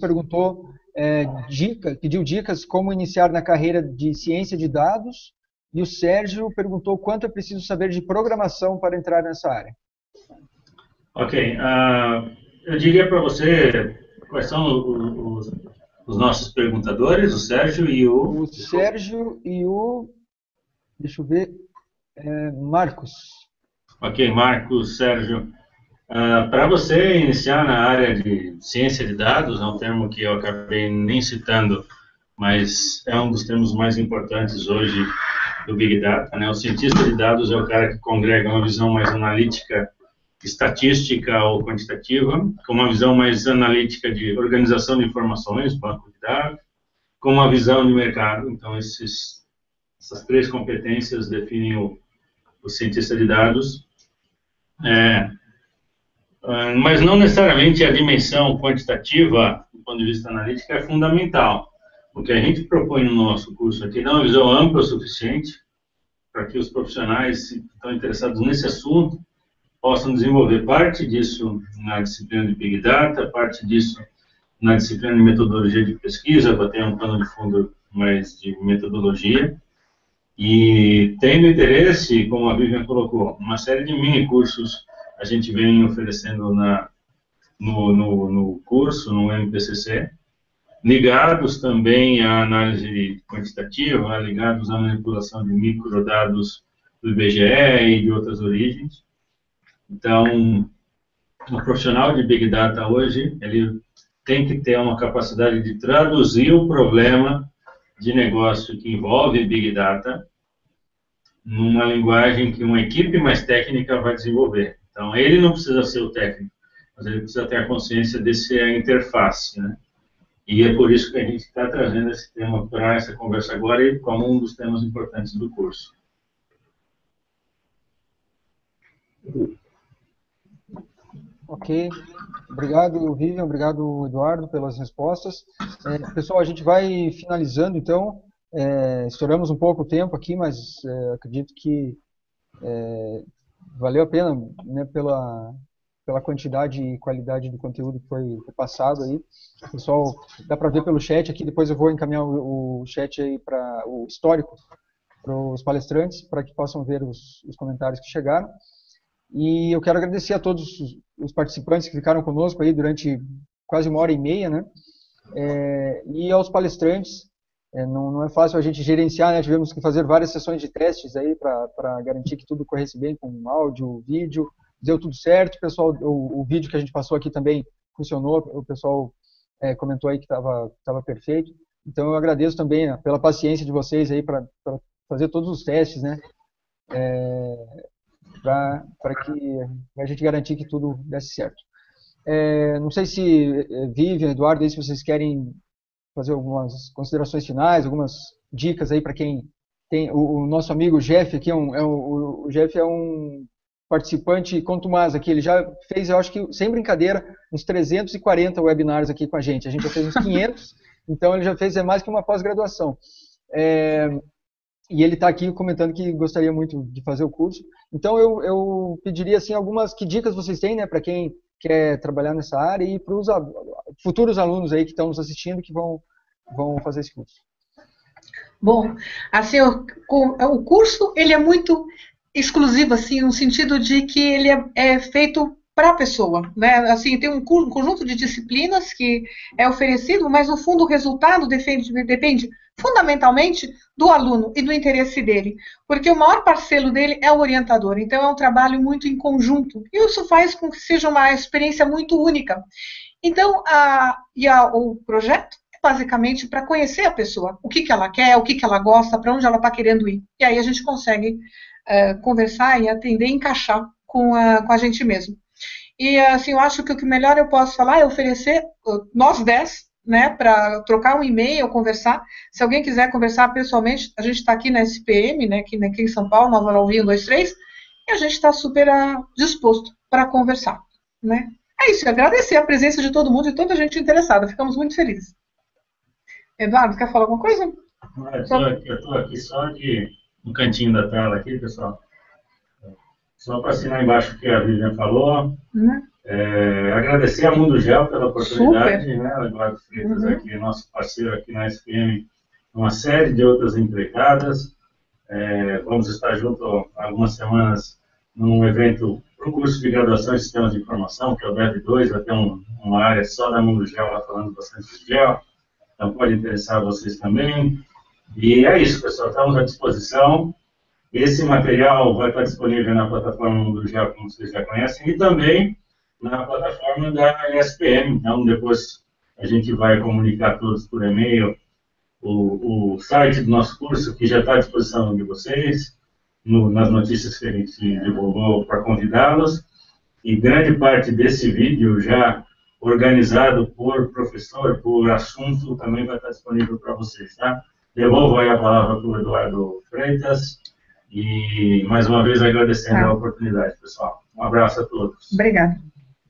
pediu dicas como iniciar na carreira de ciência de dados, e o Sérgio perguntou quanto é preciso saber de programação para entrar nessa área. Ok, eu diria para você quais são os nossos perguntadores, o Sérgio e o... O Sérgio e o... deixa eu ver... Marcos. Ok, Marcos, Sérgio. Para você iniciar na área de ciência de dados, é um termo que eu acabei nem citando, mas é um dos termos mais importantes hoje do Big Data, né? O cientista de dados é o cara que congrega uma visão mais analítica, estatística ou quantitativa, com uma visão mais analítica de organização de informações, banco de dados, com uma visão de mercado. Então, essas 3 competências definem o cientista de dados. Mas não necessariamente a dimensão quantitativa, do ponto de vista analítico, é fundamental. O que a gente propõe no nosso curso aqui é uma visão ampla o suficiente para que os profissionais que estão interessados nesse assunto possam desenvolver parte disso na disciplina de Big Data, parte disso na disciplina de metodologia de pesquisa, para ter um pano de fundo mais de metodologia. E tendo interesse, como a Vivian colocou, uma série de mini cursos a gente vem oferecendo no curso, no MPCC, ligados também à análise quantitativa, ligados à manipulação de microdados do IBGE e de outras origens. Então, o profissional de Big Data hoje, ele tem que ter uma capacidade de traduzir o problema de negócio que envolve Big Data numa linguagem que uma equipe mais técnica vai desenvolver. Então, ele não precisa ser o técnico, mas ele precisa ter a consciência desse interface, né? E é por isso que a gente está trazendo esse tema para essa conversa agora e como um dos temas importantes do curso. Ok. Obrigado, Vivian. Obrigado, Eduardo, pelas respostas. Pessoal, a gente vai finalizando, então. Estouramos um pouco o tempo aqui, mas acredito que valeu a pena, né, pela quantidade e qualidade do conteúdo que foi passado aí. Pessoal, dá para ver pelo chat aqui, depois eu vou encaminhar o chat aí para o histórico para os palestrantes, para que possam ver os comentários que chegaram. E eu quero agradecer a todos os participantes que ficaram conosco aí durante quase 1h30, né? E aos palestrantes. Não é fácil a gente gerenciar, né? Tivemos que fazer várias sessões de testes aí para garantir que tudo corresse bem com áudio, vídeo. Deu tudo certo, pessoal. O vídeo que a gente passou aqui também funcionou. O pessoal comentou aí que estava perfeito. Então eu agradeço também, né, pela paciência de vocês aí para fazer todos os testes, né? Para que a gente garantir que tudo desse certo. Não sei se Vivian, Eduardo, aí, se vocês querem fazer algumas considerações finais, algumas dicas aí para quem tem... O nosso amigo Jeff aqui, o Jeff é um participante contumaz aqui, ele já fez, eu acho que, sem brincadeira, uns 340 webinars aqui com a gente já fez uns 500, então ele já fez mais que uma pós-graduação. E ele está aqui comentando que gostaria muito de fazer o curso. Então eu pediria assim, que dicas vocês têm, né, para quem quer trabalhar nessa área e para os futuros alunos aí que estão nos assistindo que vão fazer esse curso. Bom, assim, o curso ele é muito exclusivo, assim, no sentido de que ele é feito para a pessoa, né? Assim, tem um conjunto de disciplinas que é oferecido, mas no fundo o resultado depende fundamentalmente do aluno e do interesse dele, porque o maior parceiro dele é o orientador, então é um trabalho muito em conjunto, e isso faz com que seja uma experiência muito única. Então, o projeto é basicamente para conhecer a pessoa, o que ela quer, o que ela gosta, para onde ela está querendo ir, e aí a gente consegue conversar e atender e encaixar com a gente mesmo. E, assim, eu acho que o que melhor eu posso falar é oferecer, nós 10, né, para trocar um e-mail, conversar. Se alguém quiser conversar pessoalmente, a gente está aqui na SPM, né, aqui em São Paulo, Nova Alvim 123, e a gente está super disposto para conversar, né. É isso, agradecer a presença de todo mundo e toda a gente interessada, ficamos muito felizes. Eduardo, quer falar alguma coisa? Eu estou aqui só no cantinho da tela aqui, pessoal. Só para assinar embaixo o que a Vivian falou. Agradecer a Mundo Gel pela oportunidade, né? O Eduardo Freitas aqui, nosso parceiro aqui na SPM, uma série de outras empregadas. Vamos estar junto algumas semanas num evento para o curso de graduação em Sistemas de Informação, que é o DEV2, vai ter uma área só da Mundo Gel, lá falando bastante de gel. Então pode interessar vocês também. E é isso, pessoal, estamos à disposição. Esse material vai estar disponível na plataforma Mundo Gel, como vocês já conhecem, e também na plataforma da SPM. Então, depois a gente vai comunicar a todos por e-mail o site do nosso curso, que já está à disposição de vocês, nas notícias que a gente divulgou para convidá-los. E grande parte desse vídeo já organizado por professor, por assunto, também vai estar disponível para vocês, tá? Devolvo aí a palavra para o Eduardo Freitas. E, mais uma vez, agradecendo a oportunidade, pessoal. Um abraço a todos. Obrigada.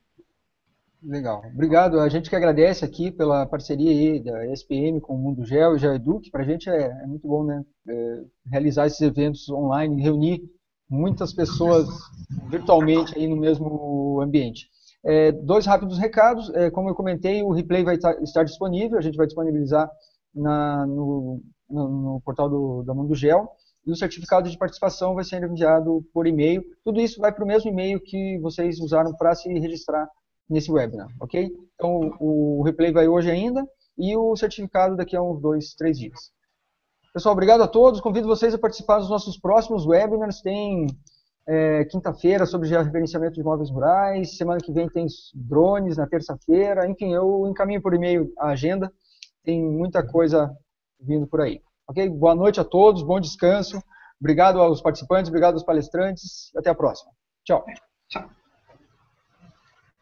Legal. Obrigado. A gente que agradece aqui pela parceria aí da SPM com o Mundo Gel e GeoEduc. Para a gente é muito bom, né? Realizar esses eventos online, reunir muitas pessoas virtualmente aí no mesmo ambiente. Dois rápidos recados. Como eu comentei, o replay vai estar disponível. A gente vai disponibilizar no portal da Mundo Gel. E o certificado de participação vai ser enviado por e-mail. Tudo isso vai para o mesmo e-mail que vocês usaram para se registrar nesse webinar, ok? Então, o replay vai hoje ainda e o certificado daqui a uns 2, 3 dias. Pessoal, obrigado a todos. Convido vocês a participar dos nossos próximos webinars. Tem quinta-feira sobre georreferenciamento de imóveis rurais. Semana que vem tem drones, na terça-feira. Enfim, eu encaminho por e-mail a agenda. Tem muita coisa vindo por aí. Ok? Boa noite a todos, bom descanso. Obrigado aos participantes, obrigado aos palestrantes. Até a próxima. Tchau. Tchau.